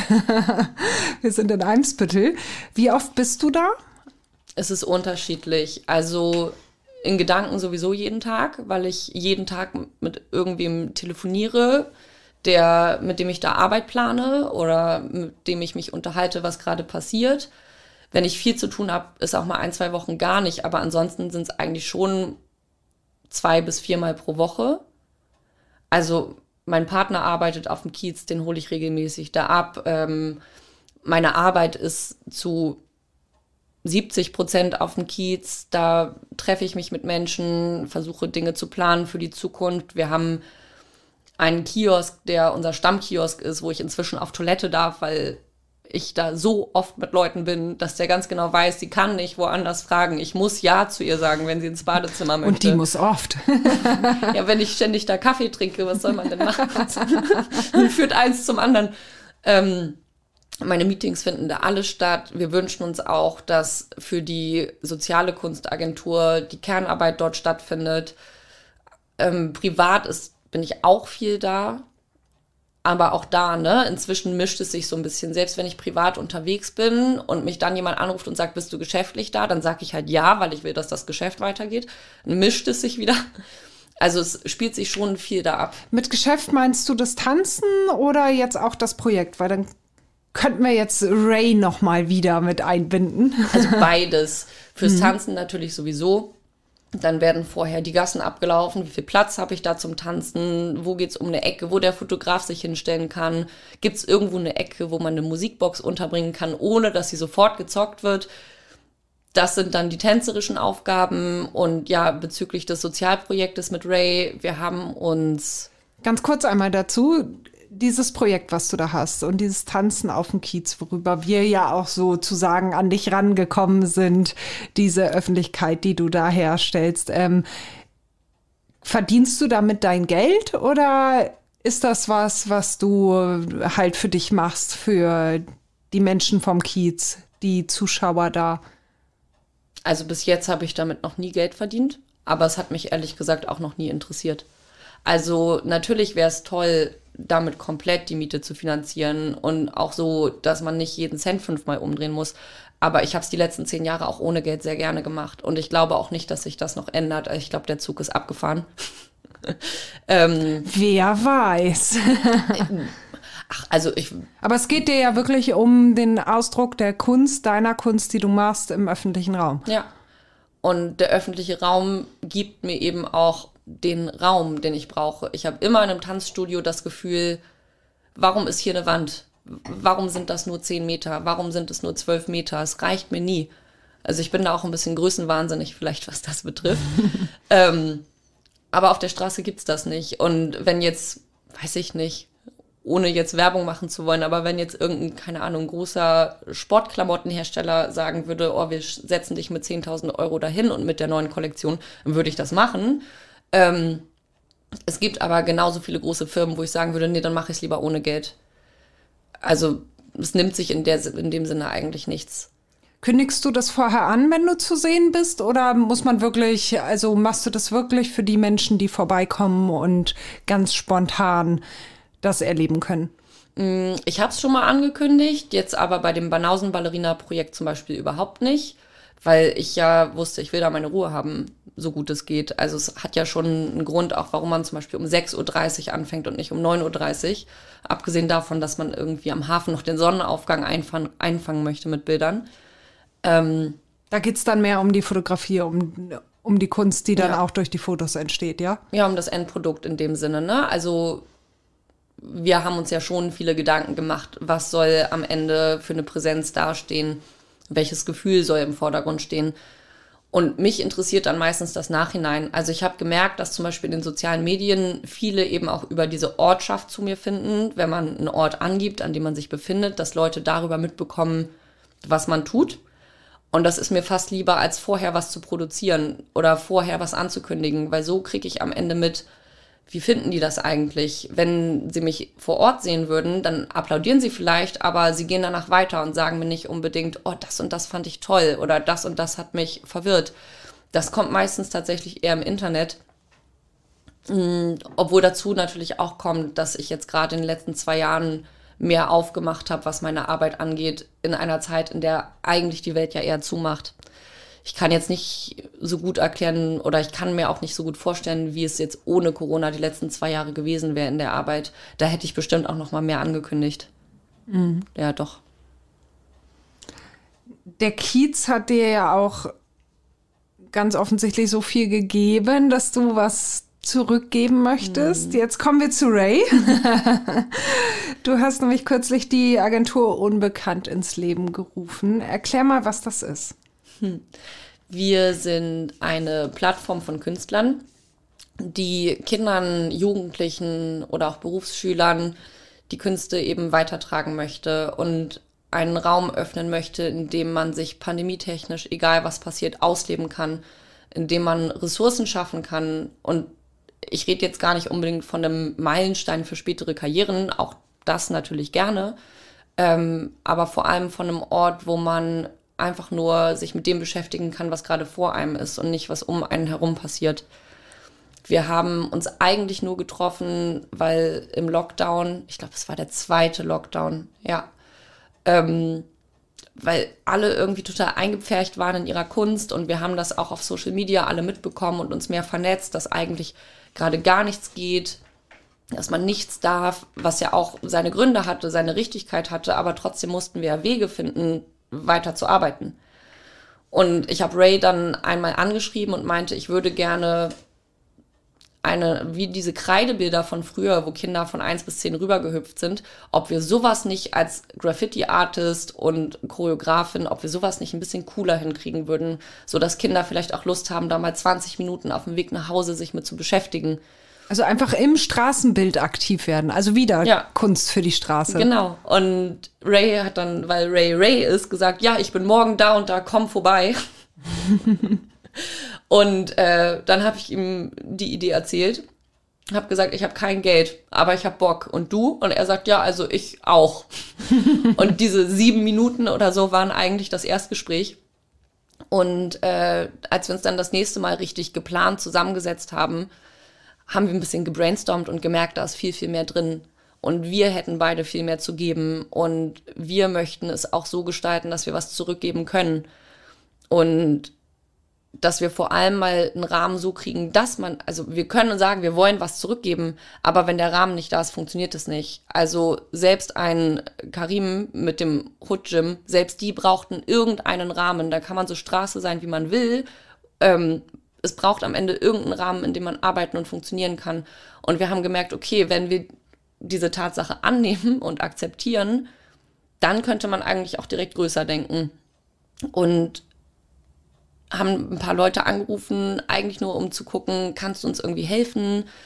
Wir sind in Eimsbüttel. Wie oft bist du da? Es ist unterschiedlich. Also in Gedanken sowieso jeden Tag, weil ich jeden Tag mit irgendwem telefoniere, der, mit dem ich da Arbeit plane oder mit dem ich mich unterhalte, was gerade passiert. Wenn ich viel zu tun habe, ist auch mal ein, zwei Wochen gar nicht, aber ansonsten sind es eigentlich schon zwei bis viermal pro Woche. Also mein Partner arbeitet auf dem Kiez, den hole ich regelmäßig da ab. Ähm, meine Arbeit ist zu siebzig Prozent auf dem Kiez, da treffe ich mich mit Menschen, versuche Dinge zu planen für die Zukunft. Wir haben einen Kiosk, der unser Stammkiosk ist, wo ich inzwischen auf Toilette darf, weil ich da so oft mit Leuten bin, dass der ganz genau weiß, sie kann nicht woanders fragen. Ich muss Ja zu ihr sagen, wenn sie ins Badezimmer möchte. Und die muss oft. Ja, wenn ich ständig da Kaffee trinke, was soll man denn machen? Dann führt eins zum anderen. Ähm, meine Meetings finden da alle statt. Wir wünschen uns auch, dass für die soziale Kunstagentur die Kernarbeit dort stattfindet. Ähm, privat ist bin ich auch viel da, aber auch da, ne, inzwischen mischt es sich so ein bisschen. Selbst wenn ich privat unterwegs bin und mich dann jemand anruft und sagt, bist du geschäftlich da, dann sage ich halt ja, weil ich will, dass das Geschäft weitergeht. Dann mischt es sich wieder. Also es spielt sich schon viel da ab. Mit Geschäft meinst du das Tanzen oder jetzt auch das Projekt? Weil dann könnten wir jetzt Ray noch mal wieder mit einbinden. Also beides. Fürs Tanzen natürlich sowieso. Dann werden vorher die Gassen abgelaufen. Wie viel Platz habe ich da zum Tanzen? Wo geht's um eine Ecke, wo der Fotograf sich hinstellen kann? Gibt es irgendwo eine Ecke, wo man eine Musikbox unterbringen kann, ohne dass sie sofort gezockt wird? Das sind dann die tänzerischen Aufgaben. Und ja, bezüglich des Sozialprojektes mit Ray, wir haben uns... Ganz kurz einmal dazu, dieses Projekt, was du da hast und dieses Tanzen auf dem Kiez, worüber wir ja auch sozusagen an dich rangekommen sind, diese Öffentlichkeit, die du da herstellst, ähm, verdienst du damit dein Geld oder ist das was, was du halt für dich machst, für die Menschen vom Kiez, die Zuschauer da? Also bis jetzt habe ich damit noch nie Geld verdient, aber es hat mich ehrlich gesagt auch noch nie interessiert. Also natürlich wäre es toll, damit komplett die Miete zu finanzieren und auch so, dass man nicht jeden Cent fünfmal umdrehen muss. Aber ich habe es die letzten zehn Jahre auch ohne Geld sehr gerne gemacht. Und ich glaube auch nicht, dass sich das noch ändert. Ich glaube, der Zug ist abgefahren. ähm, Wer weiß. Ach, also ich... Aber es geht dir ja wirklich um den Ausdruck der Kunst, deiner Kunst, die du machst im öffentlichen Raum. Ja. Und der öffentliche Raum gibt mir eben auch den Raum, den ich brauche. Ich habe immer in einem Tanzstudio das Gefühl, warum ist hier eine Wand? Warum sind das nur zehn Meter? Warum sind es nur zwölf Meter? Es reicht mir nie. Also ich bin da auch ein bisschen größenwahnsinnig, vielleicht was das betrifft. ähm, aber auf der Straße gibt's das nicht. Und wenn jetzt, weiß ich nicht, ohne jetzt Werbung machen zu wollen, aber wenn jetzt irgendein, keine Ahnung, großer Sportklamottenhersteller sagen würde, oh, wir setzen dich mit zehntausend Euro dahin und mit der neuen Kollektion, dann würde ich das machen. Ähm, es gibt aber genauso viele große Firmen, wo ich sagen würde, nee, dann mache ich es lieber ohne Geld. Also es nimmt sich in, der, in dem Sinne eigentlich nichts. Kündigst du das vorher an, wenn du zu sehen bist? Oder muss man wirklich, also machst du das wirklich für die Menschen, die vorbeikommen und ganz spontan das erleben können? Ich habe es schon mal angekündigt, jetzt aber bei dem Banausen-Ballerina-Projekt zum Beispiel überhaupt nicht, weil ich ja wusste, ich will da meine Ruhe haben, so gut es geht. Also es hat ja schon einen Grund, auch warum man zum Beispiel um sechs Uhr dreißig anfängt und nicht um neun Uhr dreißig. Abgesehen davon, dass man irgendwie am Hafen noch den Sonnenaufgang einfang, einfangen möchte mit Bildern. Ähm, da geht es dann mehr um die Fotografie, um, um die Kunst, die dann ja. auch durch die Fotos entsteht, ja? Ja, um das Endprodukt in dem Sinne, ne? Also wir haben uns ja schon viele Gedanken gemacht, was soll am Ende für eine Präsenz dastehen, welches Gefühl soll im Vordergrund stehen. Und mich interessiert dann meistens das Nachhinein. Also ich habe gemerkt, dass zum Beispiel in den sozialen Medien viele eben auch über diese Ortschaft zu mir finden, wenn man einen Ort angibt, an dem man sich befindet, dass Leute darüber mitbekommen, was man tut. Und das ist mir fast lieber, als vorher was zu produzieren oder vorher was anzukündigen, weil so kriege ich am Ende mit, wie finden die das eigentlich? Wenn sie mich vor Ort sehen würden, dann applaudieren sie vielleicht, aber sie gehen danach weiter und sagen mir nicht unbedingt, oh, das und das fand ich toll oder das und das hat mich verwirrt. Das kommt meistens tatsächlich eher im Internet. Obwohl dazu natürlich auch kommt, dass ich jetzt gerade in den letzten zwei Jahren mehr aufgemacht habe, was meine Arbeit angeht, in einer Zeit, in der eigentlich die Welt ja eher zumacht. Ich kann jetzt nicht so gut erklären oder ich kann mir auch nicht so gut vorstellen, wie es jetzt ohne Corona die letzten zwei Jahre gewesen wäre in der Arbeit. Da hätte ich bestimmt auch noch mal mehr angekündigt. Mhm. Ja, doch. Der Kiez hat dir ja auch ganz offensichtlich so viel gegeben, dass du was zurückgeben möchtest. Mhm. Jetzt kommen wir zu Ray. Du hast nämlich kürzlich die Agentur Unbekannt ins Leben gerufen. Erklär mal, was das ist. Hm. Wir sind eine Plattform von Künstlern, die Kindern, Jugendlichen oder auch Berufsschülern die Künste eben weitertragen möchte und einen Raum öffnen möchte, in dem man sich pandemietechnisch, egal was passiert, ausleben kann, in dem man Ressourcen schaffen kann. Und ich rede jetzt gar nicht unbedingt von einem Meilenstein für spätere Karrieren, auch das natürlich gerne, ähm, aber vor allem von einem Ort, wo man einfach nur sich mit dem beschäftigen kann, was gerade vor einem ist und nicht, was um einen herum passiert. Wir haben uns eigentlich nur getroffen, weil im Lockdown, ich glaube, es war der zweite Lockdown, ja, ähm, weil alle irgendwie total eingepfercht waren in ihrer Kunst und wir haben das auch auf Social Media alle mitbekommen und uns mehr vernetzt, dass eigentlich gerade gar nichts geht, dass man nichts darf, was ja auch seine Gründe hatte, seine Richtigkeit hatte, aber trotzdem mussten wir ja Wege finden, weiter zu arbeiten. Und ich habe Ray dann einmal angeschrieben und meinte, ich würde gerne eine, wie diese Kreidebilder von früher, wo Kinder von eins bis zehn rübergehüpft sind, ob wir sowas nicht als Graffiti-Artist und Choreografin, ob wir sowas nicht ein bisschen cooler hinkriegen würden, sodass Kinder vielleicht auch Lust haben, da mal zwanzig Minuten auf dem Weg nach Hause sich mit zu beschäftigen. Also einfach im Straßenbild aktiv werden, also wieder ja. Kunst für die Straße. Genau. Und Ray hat dann, weil Ray Ray ist, gesagt, ja, ich bin morgen da und da, komm vorbei. Und äh, dann habe ich ihm die Idee erzählt, habe gesagt, ich habe kein Geld, aber ich habe Bock. Und du? Und er sagt, ja, also ich auch. Und diese sieben Minuten oder so waren eigentlich das Erstgespräch. Und äh, als wir uns dann das nächste Mal richtig geplant zusammengesetzt haben, haben wir ein bisschen gebrainstormt und gemerkt, da ist viel, viel mehr drin. Und wir hätten beide viel mehr zu geben. Und wir möchten es auch so gestalten, dass wir was zurückgeben können. Und dass wir vor allem mal einen Rahmen so kriegen, dass man, also wir können sagen, wir wollen was zurückgeben, aber wenn der Rahmen nicht da ist, funktioniert das nicht. Also selbst ein Karim mit dem Hood Gym, selbst die brauchten irgendeinen Rahmen. Da kann man so Straße sein, wie man will. Ähm, es braucht am Ende irgendeinen Rahmen, in dem man arbeiten und funktionieren kann. Und wir haben gemerkt, okay, wenn wir diese Tatsache annehmen und akzeptieren, dann könnte man eigentlich auch direkt größer denken. Und haben ein paar Leute angerufen, eigentlich nur um zu gucken, kannst du uns irgendwie helfen?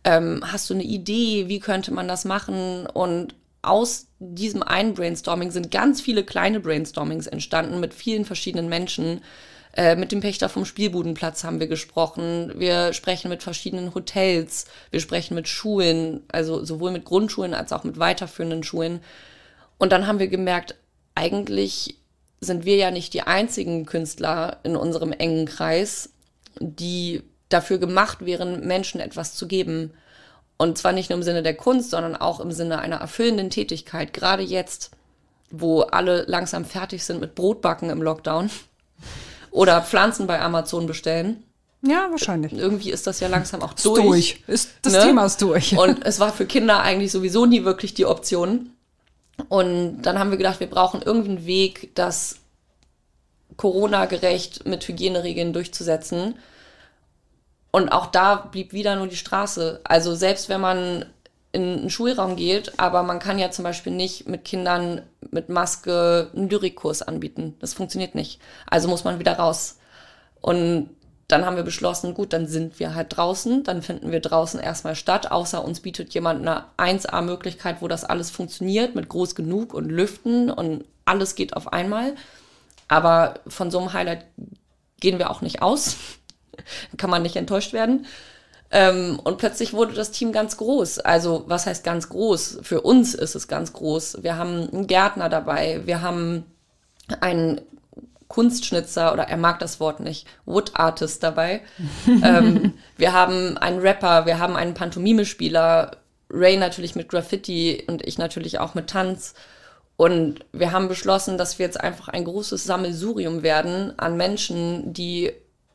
Ähm, hast du eine Idee, wie könnte man das machen? Und aus diesem einen Brainstorming sind ganz viele kleine Brainstormings entstanden mit vielen verschiedenen Menschen. Äh, mit dem Pächter vom Spielbudenplatz haben wir gesprochen. Wir sprechen mit verschiedenen Hotels. Wir sprechen mit Schulen, also sowohl mit Grundschulen als auch mit weiterführenden Schulen. Und dann haben wir gemerkt, eigentlich sind wir ja nicht die einzigen Künstler in unserem engen Kreis, die dafür gemacht wären, Menschen etwas zu geben. Und zwar nicht nur im Sinne der Kunst, sondern auch im Sinne einer erfüllenden Tätigkeit. Gerade jetzt, wo alle langsam fertig sind mit Brotbacken im Lockdown oder Pflanzen bei Amazon bestellen. Ja, wahrscheinlich. Irgendwie ist das ja langsam auch ist durch. durch. Ist, das ne? Thema ist durch. Und es war für Kinder eigentlich sowieso nie wirklich die Option. Und dann haben wir gedacht, wir brauchen irgendeinen Weg, das Corona-gerecht mit Hygieneregeln durchzusetzen. Und auch da blieb wieder nur die Straße. Also selbst wenn man in einen Schulraum geht, aber man kann ja zum Beispiel nicht mit Kindern mit Maske einen Lyrikkurs anbieten. Das funktioniert nicht. Also muss man wieder raus. Und dann haben wir beschlossen, gut, dann sind wir halt draußen, dann finden wir draußen erstmal statt. Außer uns bietet jemand eine eins A-Möglichkeit, wo das alles funktioniert, mit groß genug und Lüften und alles geht auf einmal. Aber von so einem Highlight gehen wir auch nicht aus. Kann man nicht enttäuscht werden. Ähm, und plötzlich wurde das Team ganz groß. Also was heißt ganz groß? Für uns ist es ganz groß. Wir haben einen Gärtner dabei, wir haben einen Kunstschnitzer, oder er mag das Wort nicht, Wood Artist dabei. ähm, wir haben einen Rapper, wir haben einen Pantomimespieler, Ray natürlich mit Graffiti und ich natürlich auch mit Tanz. Und wir haben beschlossen, dass wir jetzt einfach ein großes Sammelsurium werden an Menschen, die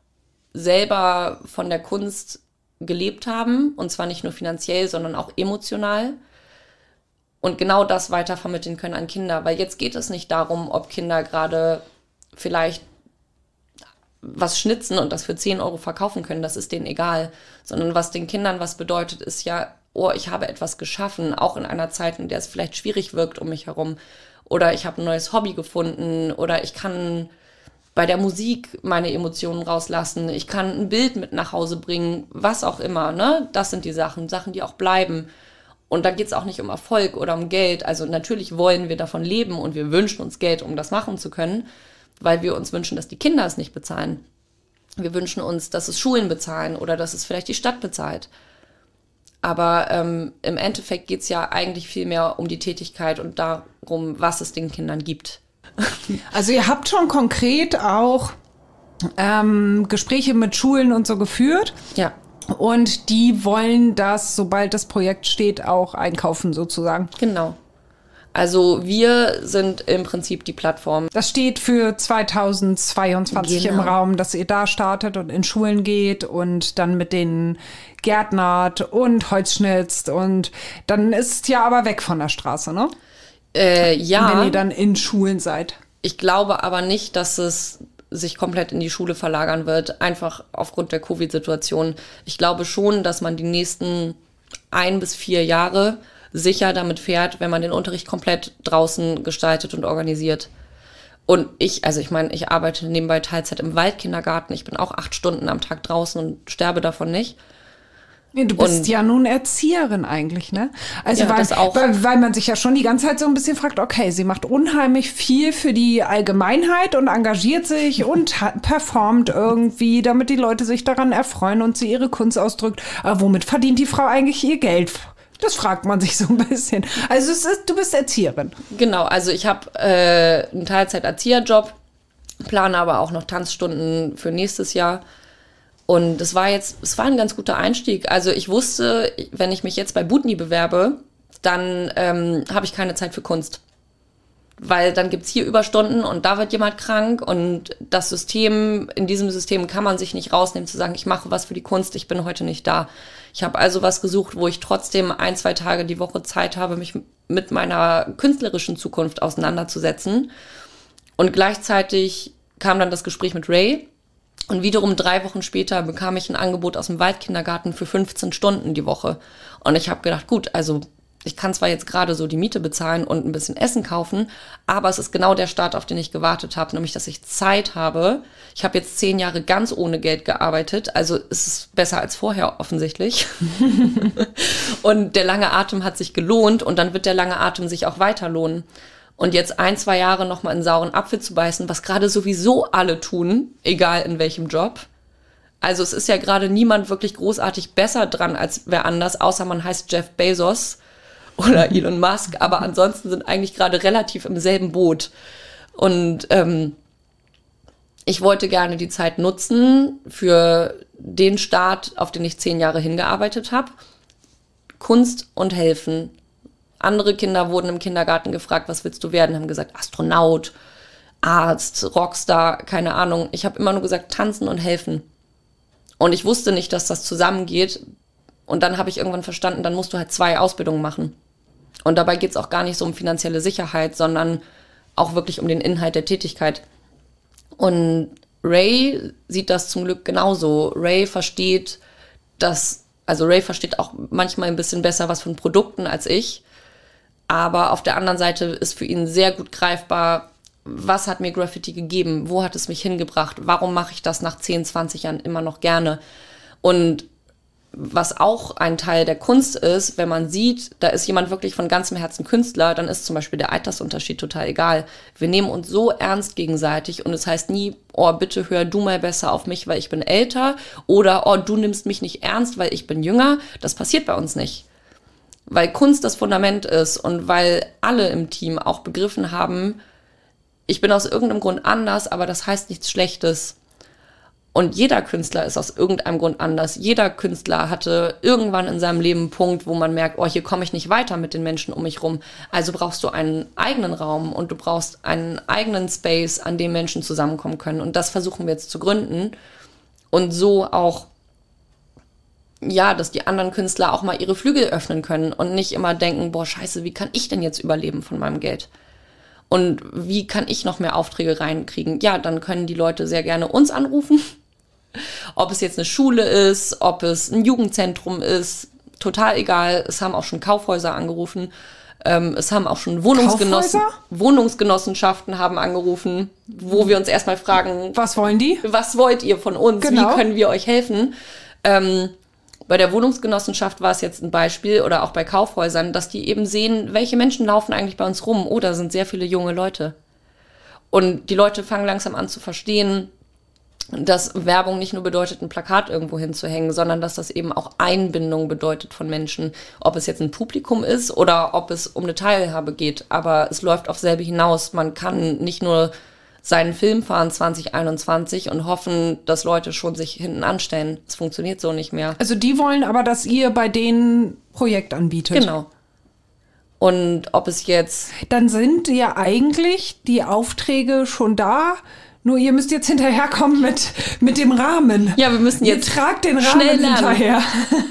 selber von der Kunst gelebt haben, und zwar nicht nur finanziell, sondern auch emotional, und genau das weitervermitteln können an Kinder. Weil jetzt geht es nicht darum, ob Kinder gerade vielleicht was schnitzen und das für zehn Euro verkaufen können, das ist denen egal, sondern was den Kindern was bedeutet, ist ja, oh, ich habe etwas geschaffen, auch in einer Zeit, in der es vielleicht schwierig wirkt um mich herum, oder ich habe ein neues Hobby gefunden, oder ich kann bei der Musik meine Emotionen rauslassen, ich kann ein Bild mit nach Hause bringen, was auch immer, ne? Das sind die Sachen, Sachen, die auch bleiben. Und da geht es auch nicht um Erfolg oder um Geld. Also natürlich wollen wir davon leben und wir wünschen uns Geld, um das machen zu können, weil wir uns wünschen, dass die Kinder es nicht bezahlen. Wir wünschen uns, dass es Schulen bezahlen oder dass es vielleicht die Stadt bezahlt. Aber ähm, im Endeffekt geht es ja eigentlich viel mehr um die Tätigkeit und darum, was es den Kindern gibt. Also ihr habt schon konkret auch ähm, Gespräche mit Schulen und so geführt. Ja. Und die wollen das, sobald das Projekt steht, auch einkaufen sozusagen. Genau. Also wir sind im Prinzip die Plattform. Das steht für zweitausendzweiundzwanzig Genau. im Raum, dass ihr da startet und in Schulen geht und dann mit denen gärtnert und Holz schnitzt. Und dann ist es ja aber weg von der Straße, ne? Äh, ja. Wenn ihr dann in Schulen seid. Ich glaube aber nicht, dass es sich komplett in die Schule verlagern wird, einfach aufgrund der Covid-Situation. Ich glaube schon, dass man die nächsten ein bis vier Jahre sicher damit fährt, wenn man den Unterricht komplett draußen gestaltet und organisiert. Und ich, also ich meine, ich arbeite nebenbei Teilzeit im Waldkindergarten. Ich bin auch acht Stunden am Tag draußen und sterbe davon nicht. Du bist Und ja nun Erzieherin eigentlich, ne? Also Ja, weil, das auch. Weil, weil man sich ja schon die ganze Zeit so ein bisschen fragt, okay, sie macht unheimlich viel für die Allgemeinheit und engagiert sich und ha- performt irgendwie, damit die Leute sich daran erfreuen und sie ihre Kunst ausdrückt. Aber womit verdient die Frau eigentlich ihr Geld? Das fragt man sich so ein bisschen. Also es ist, du bist Erzieherin. Genau, also ich habe äh, einen Teilzeit-Erzieherjob, plane aber auch noch Tanzstunden für nächstes Jahr. Und es war jetzt, es war ein ganz guter Einstieg. Also ich wusste, wenn ich mich jetzt bei Butni bewerbe, dann ähm, habe ich keine Zeit für Kunst. Weil dann gibt's hier Überstunden und da wird jemand krank und das System, in diesem System kann man sich nicht rausnehmen, zu sagen, ich mache was für die Kunst, ich bin heute nicht da. Ich habe also was gesucht, wo ich trotzdem ein, zwei Tage die Woche Zeit habe, mich mit meiner künstlerischen Zukunft auseinanderzusetzen. Und gleichzeitig kam dann das Gespräch mit Ray. Und wiederum drei Wochen später bekam ich ein Angebot aus dem Waldkindergarten für fünfzehn Stunden die Woche. Und ich habe gedacht, gut, also ich kann zwar jetzt gerade so die Miete bezahlen und ein bisschen Essen kaufen, aber es ist genau der Start, auf den ich gewartet habe, nämlich, dass ich Zeit habe. Ich habe jetzt zehn Jahre ganz ohne Geld gearbeitet, also ist es besser als vorher offensichtlich. Und der lange Atem hat sich gelohnt und dann wird der lange Atem sich auch weiter lohnen. Und jetzt ein, zwei Jahre nochmal einen sauren Apfel zu beißen, was gerade sowieso alle tun, egal in welchem Job. Also es ist ja gerade niemand wirklich großartig besser dran als wer anders, außer man heißt Jeff Bezos oder Elon Musk, aber ansonsten sind eigentlich gerade relativ im selben Boot. Und ähm, ich wollte gerne die Zeit nutzen für den Start, auf den ich zehn Jahre hingearbeitet habe. Kunst und helfen. Andere Kinder wurden im Kindergarten gefragt, was willst du werden? Haben gesagt, Astronaut, Arzt, Rockstar, keine Ahnung. Ich habe immer nur gesagt, tanzen und helfen. Und ich wusste nicht, dass das zusammengeht. Und dann habe ich irgendwann verstanden, dann musst du halt zwei Ausbildungen machen. Und dabei geht es auch gar nicht so um finanzielle Sicherheit, sondern auch wirklich um den Inhalt der Tätigkeit. Und Ray sieht das zum Glück genauso. Ray versteht das, also Ray versteht auch manchmal ein bisschen besser was von Produkten als ich. Aber auf der anderen Seite ist für ihn sehr gut greifbar, was hat mir Graffiti gegeben? Wo hat es mich hingebracht? Warum mache ich das nach zehn, zwanzig Jahren immer noch gerne? Und was auch ein Teil der Kunst ist, wenn man sieht, da ist jemand wirklich von ganzem Herzen Künstler, dann ist zum Beispiel der Altersunterschied total egal. Wir nehmen uns so ernst gegenseitig und es heißt nie, oh, bitte hör du mal besser auf mich, weil ich bin älter, oder oh, du nimmst mich nicht ernst, weil ich bin jünger. Das passiert bei uns nicht. Weil Kunst das Fundament ist und weil alle im Team auch begriffen haben, ich bin aus irgendeinem Grund anders, aber das heißt nichts Schlechtes. Und jeder Künstler ist aus irgendeinem Grund anders. Jeder Künstler hatte irgendwann in seinem Leben einen Punkt, wo man merkt, oh, hier komme ich nicht weiter mit den Menschen um mich rum. Also brauchst du einen eigenen Raum und du brauchst einen eigenen Space, an dem Menschen zusammenkommen können. Und das versuchen wir jetzt zu gründen. Und so auch, ja, dass die anderen Künstler auch mal ihre Flügel öffnen können und nicht immer denken, boah, scheiße, wie kann ich denn jetzt überleben von meinem Geld? Und wie kann ich noch mehr Aufträge reinkriegen? Ja, dann können die Leute sehr gerne uns anrufen. Ob es jetzt eine Schule ist, ob es ein Jugendzentrum ist, total egal. Es haben auch schon Kaufhäuser angerufen. Ähm, es haben auch schon Wohnungsgenossen, Wohnungsgenossenschaften haben angerufen, wo wir uns erstmal fragen, was wollen die? Was wollt ihr von uns? Genau. Wie können wir euch helfen? Ähm, bei der Wohnungsgenossenschaft war es jetzt ein Beispiel oder auch bei Kaufhäusern, dass die eben sehen, welche Menschen laufen eigentlich bei uns rum. Oh, da sind sehr viele junge Leute. Und die Leute fangen langsam an zu verstehen, dass Werbung nicht nur bedeutet, ein Plakat irgendwo hinzuhängen, sondern dass das eben auch Einbindung bedeutet von Menschen. Ob es jetzt ein Publikum ist oder ob es um eine Teilhabe geht. Aber es läuft auf selbe hinaus. Man kann nicht nur seinen Film fahren zwanzig einundzwanzig und hoffen, dass Leute schon sich hinten anstellen. Es funktioniert so nicht mehr. Also die wollen aber, dass ihr bei denen Projekt anbietet. Genau. Und ob es jetzt... Dann sind ja eigentlich die Aufträge schon da. Nur ihr müsst jetzt hinterherkommen mit, mit dem Rahmen. Ja, wir müssen jetzt ihr tragt den Rahmen schnell hinterher.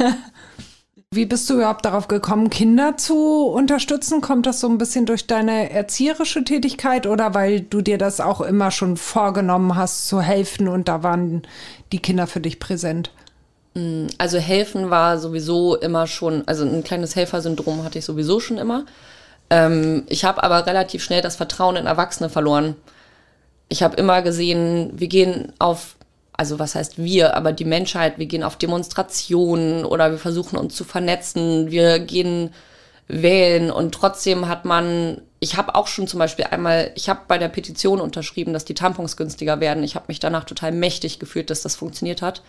Wie bist du überhaupt darauf gekommen, Kinder zu unterstützen? Kommt das so ein bisschen durch deine erzieherische Tätigkeit oder weil du dir das auch immer schon vorgenommen hast, zu helfen und da waren die Kinder für dich präsent? Also helfen war sowieso immer schon, also ein kleines Helfersyndrom hatte ich sowieso schon immer. Ähm, ich habe aber relativ schnell das Vertrauen in Erwachsene verloren. Ich habe immer gesehen, wir gehen auf, also was heißt wir, aber die Menschheit, wir gehen auf Demonstrationen oder wir versuchen uns zu vernetzen, wir gehen wählen und trotzdem hat man, ich habe auch schon zum Beispiel einmal, ich habe bei der Petition unterschrieben, dass die Tampons günstiger werden. Ich habe mich danach total mächtig gefühlt, dass das funktioniert hat.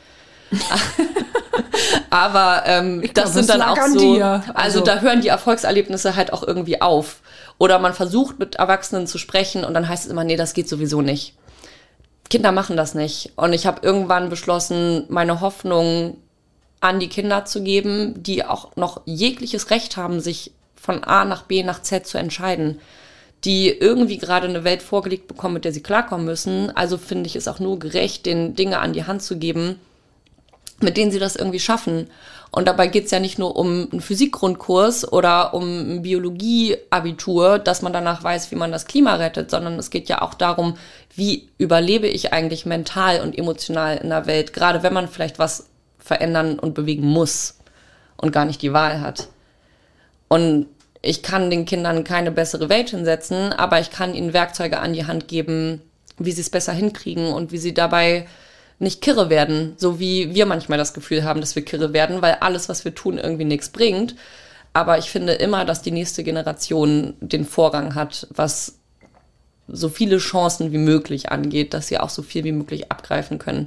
Aber ähm, das glaub, sind dann auch so, also, also da hören die Erfolgserlebnisse halt auch irgendwie auf. Oder man versucht mit Erwachsenen zu sprechen und dann heißt es immer, nee, das geht sowieso nicht. Kinder machen das nicht. Und ich habe irgendwann beschlossen, meine Hoffnung an die Kinder zu geben, die auch noch jegliches Recht haben, sich von A nach B nach Z zu entscheiden. Die irgendwie gerade eine Welt vorgelegt bekommen, mit der sie klarkommen müssen. Also finde ich es auch nur gerecht, denen Dinge an die Hand zu geben, mit denen sie das irgendwie schaffen. Und dabei geht's ja nicht nur um einen Physikgrundkurs oder um ein Biologieabitur, dass man danach weiß, wie man das Klima rettet, sondern es geht ja auch darum, wie überlebe ich eigentlich mental und emotional in der Welt, gerade wenn man vielleicht was verändern und bewegen muss und gar nicht die Wahl hat. Und ich kann den Kindern keine bessere Welt hinsetzen, aber ich kann ihnen Werkzeuge an die Hand geben, wie sie es besser hinkriegen und wie sie dabei nicht kirre werden, so wie wir manchmal das Gefühl haben, dass wir kirre werden, weil alles, was wir tun, irgendwie nichts bringt. Aber ich finde immer, dass die nächste Generation den Vorrang hat, was so viele Chancen wie möglich angeht, dass sie auch so viel wie möglich abgreifen können.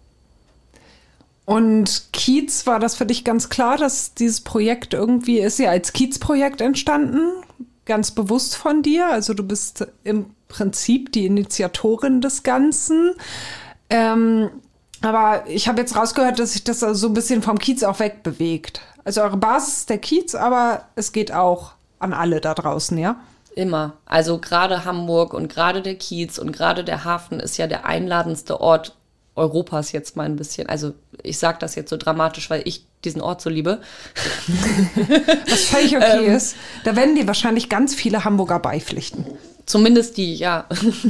Und Kiez, war das für dich ganz klar, dass dieses Projekt irgendwie, ist ja als Kiez-Projekt entstanden, ganz bewusst von dir? Also du bist im Prinzip die Initiatorin des Ganzen. Ähm, aber ich habe jetzt rausgehört, dass sich das also so ein bisschen vom Kiez auch wegbewegt. Also eure Basis ist der Kiez, aber es geht auch an alle da draußen, ja? Immer. Also gerade Hamburg und gerade der Kiez und gerade der Hafen ist ja der einladendste Ort Europas jetzt mal ein bisschen. Also ich sage das jetzt so dramatisch, weil ich diesen Ort so liebe. Was völlig okay ähm, ist. Da werden dir wahrscheinlich ganz viele Hamburger beipflichten. Zumindest die, ja.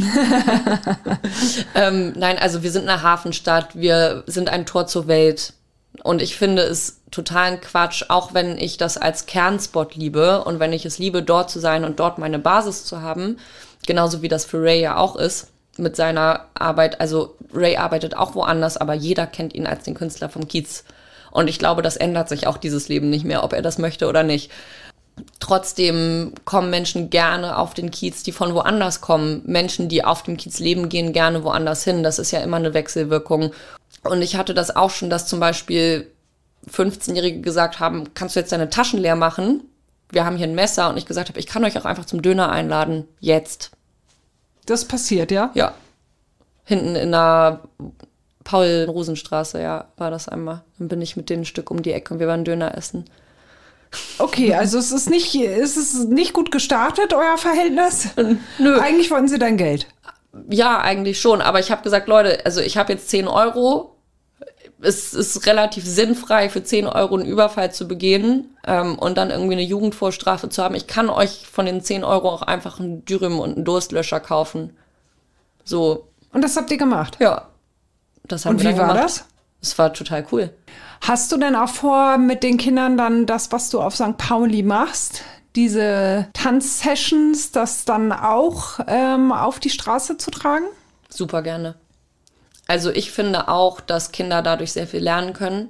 ähm, nein, also wir sind eine Hafenstadt, wir sind ein Tor zur Welt. Und ich finde es totalen Quatsch, auch wenn ich das als Kernspot liebe und wenn ich es liebe, dort zu sein und dort meine Basis zu haben, genauso wie das für Ray ja auch ist, mit seiner Arbeit. Also Ray arbeitet auch woanders, aber jeder kennt ihn als den Künstler vom Kiez. Und ich glaube, das ändert sich auch dieses Leben nicht mehr, ob er das möchte oder nicht. Trotzdem kommen Menschen gerne auf den Kiez, die von woanders kommen. Menschen, die auf dem Kiez leben, gehen gerne woanders hin. Das ist ja immer eine Wechselwirkung. Und ich hatte das auch schon, dass zum Beispiel fünfzehnjährige gesagt haben, kannst du jetzt deine Taschen leer machen? Wir haben hier ein Messer. Und ich gesagt habe, ich kann euch auch einfach zum Döner einladen. Jetzt. Das passiert, ja? Ja. Hinten in der Paul-Rosen-Straße, ja, war das einmal. Dann bin ich mit denen ein Stück um die Ecke und wir waren Döner essen. Okay, also es ist nicht, es ist nicht gut gestartet, euer Verhältnis? Nö. Eigentlich wollten sie dein Geld. Ja, eigentlich schon. Aber ich habe gesagt, Leute, also ich habe jetzt zehn Euro. Es ist relativ sinnfrei, für zehn Euro einen Überfall zu begehen ähm, und dann irgendwie eine Jugendvorstrafe zu haben. Ich kann euch von den zehn Euro auch einfach einen Dürüm und einen Durstlöscher kaufen. So. Und das habt ihr gemacht? Ja. Das haben und wir wie war gemacht. das? Es war total cool. Hast du denn auch vor, mit den Kindern dann das, was du auf Sankt Pauli machst, diese Tanzsessions, das dann auch ähm, auf die Straße zu tragen? Super gerne. Also ich finde auch, dass Kinder dadurch sehr viel lernen können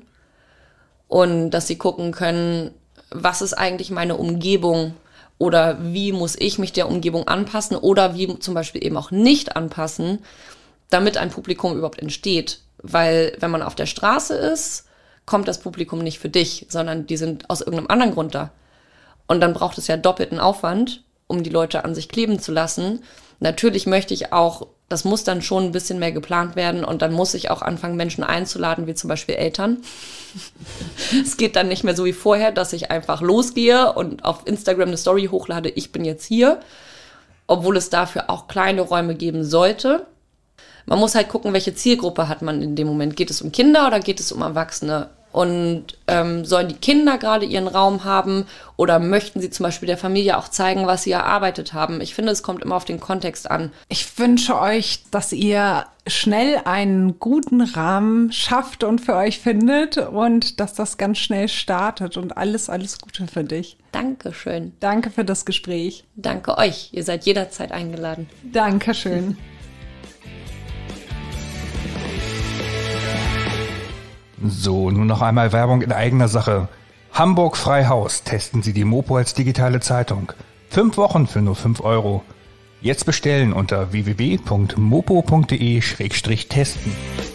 und dass sie gucken können, was ist eigentlich meine Umgebung oder wie muss ich mich der Umgebung anpassen oder wie zum Beispiel eben auch nicht anpassen, damit ein Publikum überhaupt entsteht. Weil wenn man auf der Straße ist, kommt das Publikum nicht für dich, sondern die sind aus irgendeinem anderen Grund da. Und dann braucht es ja doppelten Aufwand, um die Leute an sich kleben zu lassen. Natürlich möchte ich auch, das muss dann schon ein bisschen mehr geplant werden und dann muss ich auch anfangen, Menschen einzuladen, wie zum Beispiel Eltern. Es geht dann nicht mehr so wie vorher, dass ich einfach losgehe und auf Instagram eine Story hochlade, ich bin jetzt hier, obwohl es dafür auch kleine Räume geben sollte. Man muss halt gucken, welche Zielgruppe hat man in dem Moment. Geht es um Kinder oder geht es um Erwachsene? Und ähm, sollen die Kinder gerade ihren Raum haben oder möchten sie zum Beispiel der Familie auch zeigen, was sie erarbeitet haben? Ich finde, es kommt immer auf den Kontext an. Ich wünsche euch, dass ihr schnell einen guten Rahmen schafft und für euch findet und dass das ganz schnell startet und alles, alles Gute für dich. Dankeschön. Danke für das Gespräch. Danke euch. Ihr seid jederzeit eingeladen. Dankeschön. So, nun noch einmal Werbung in eigener Sache. Hamburg Freihaus. Testen Sie die Mopo als digitale Zeitung. Fünf Wochen für nur fünf Euro. Jetzt bestellen unter w w w punkt mopo punkt de Schrägstrich testen.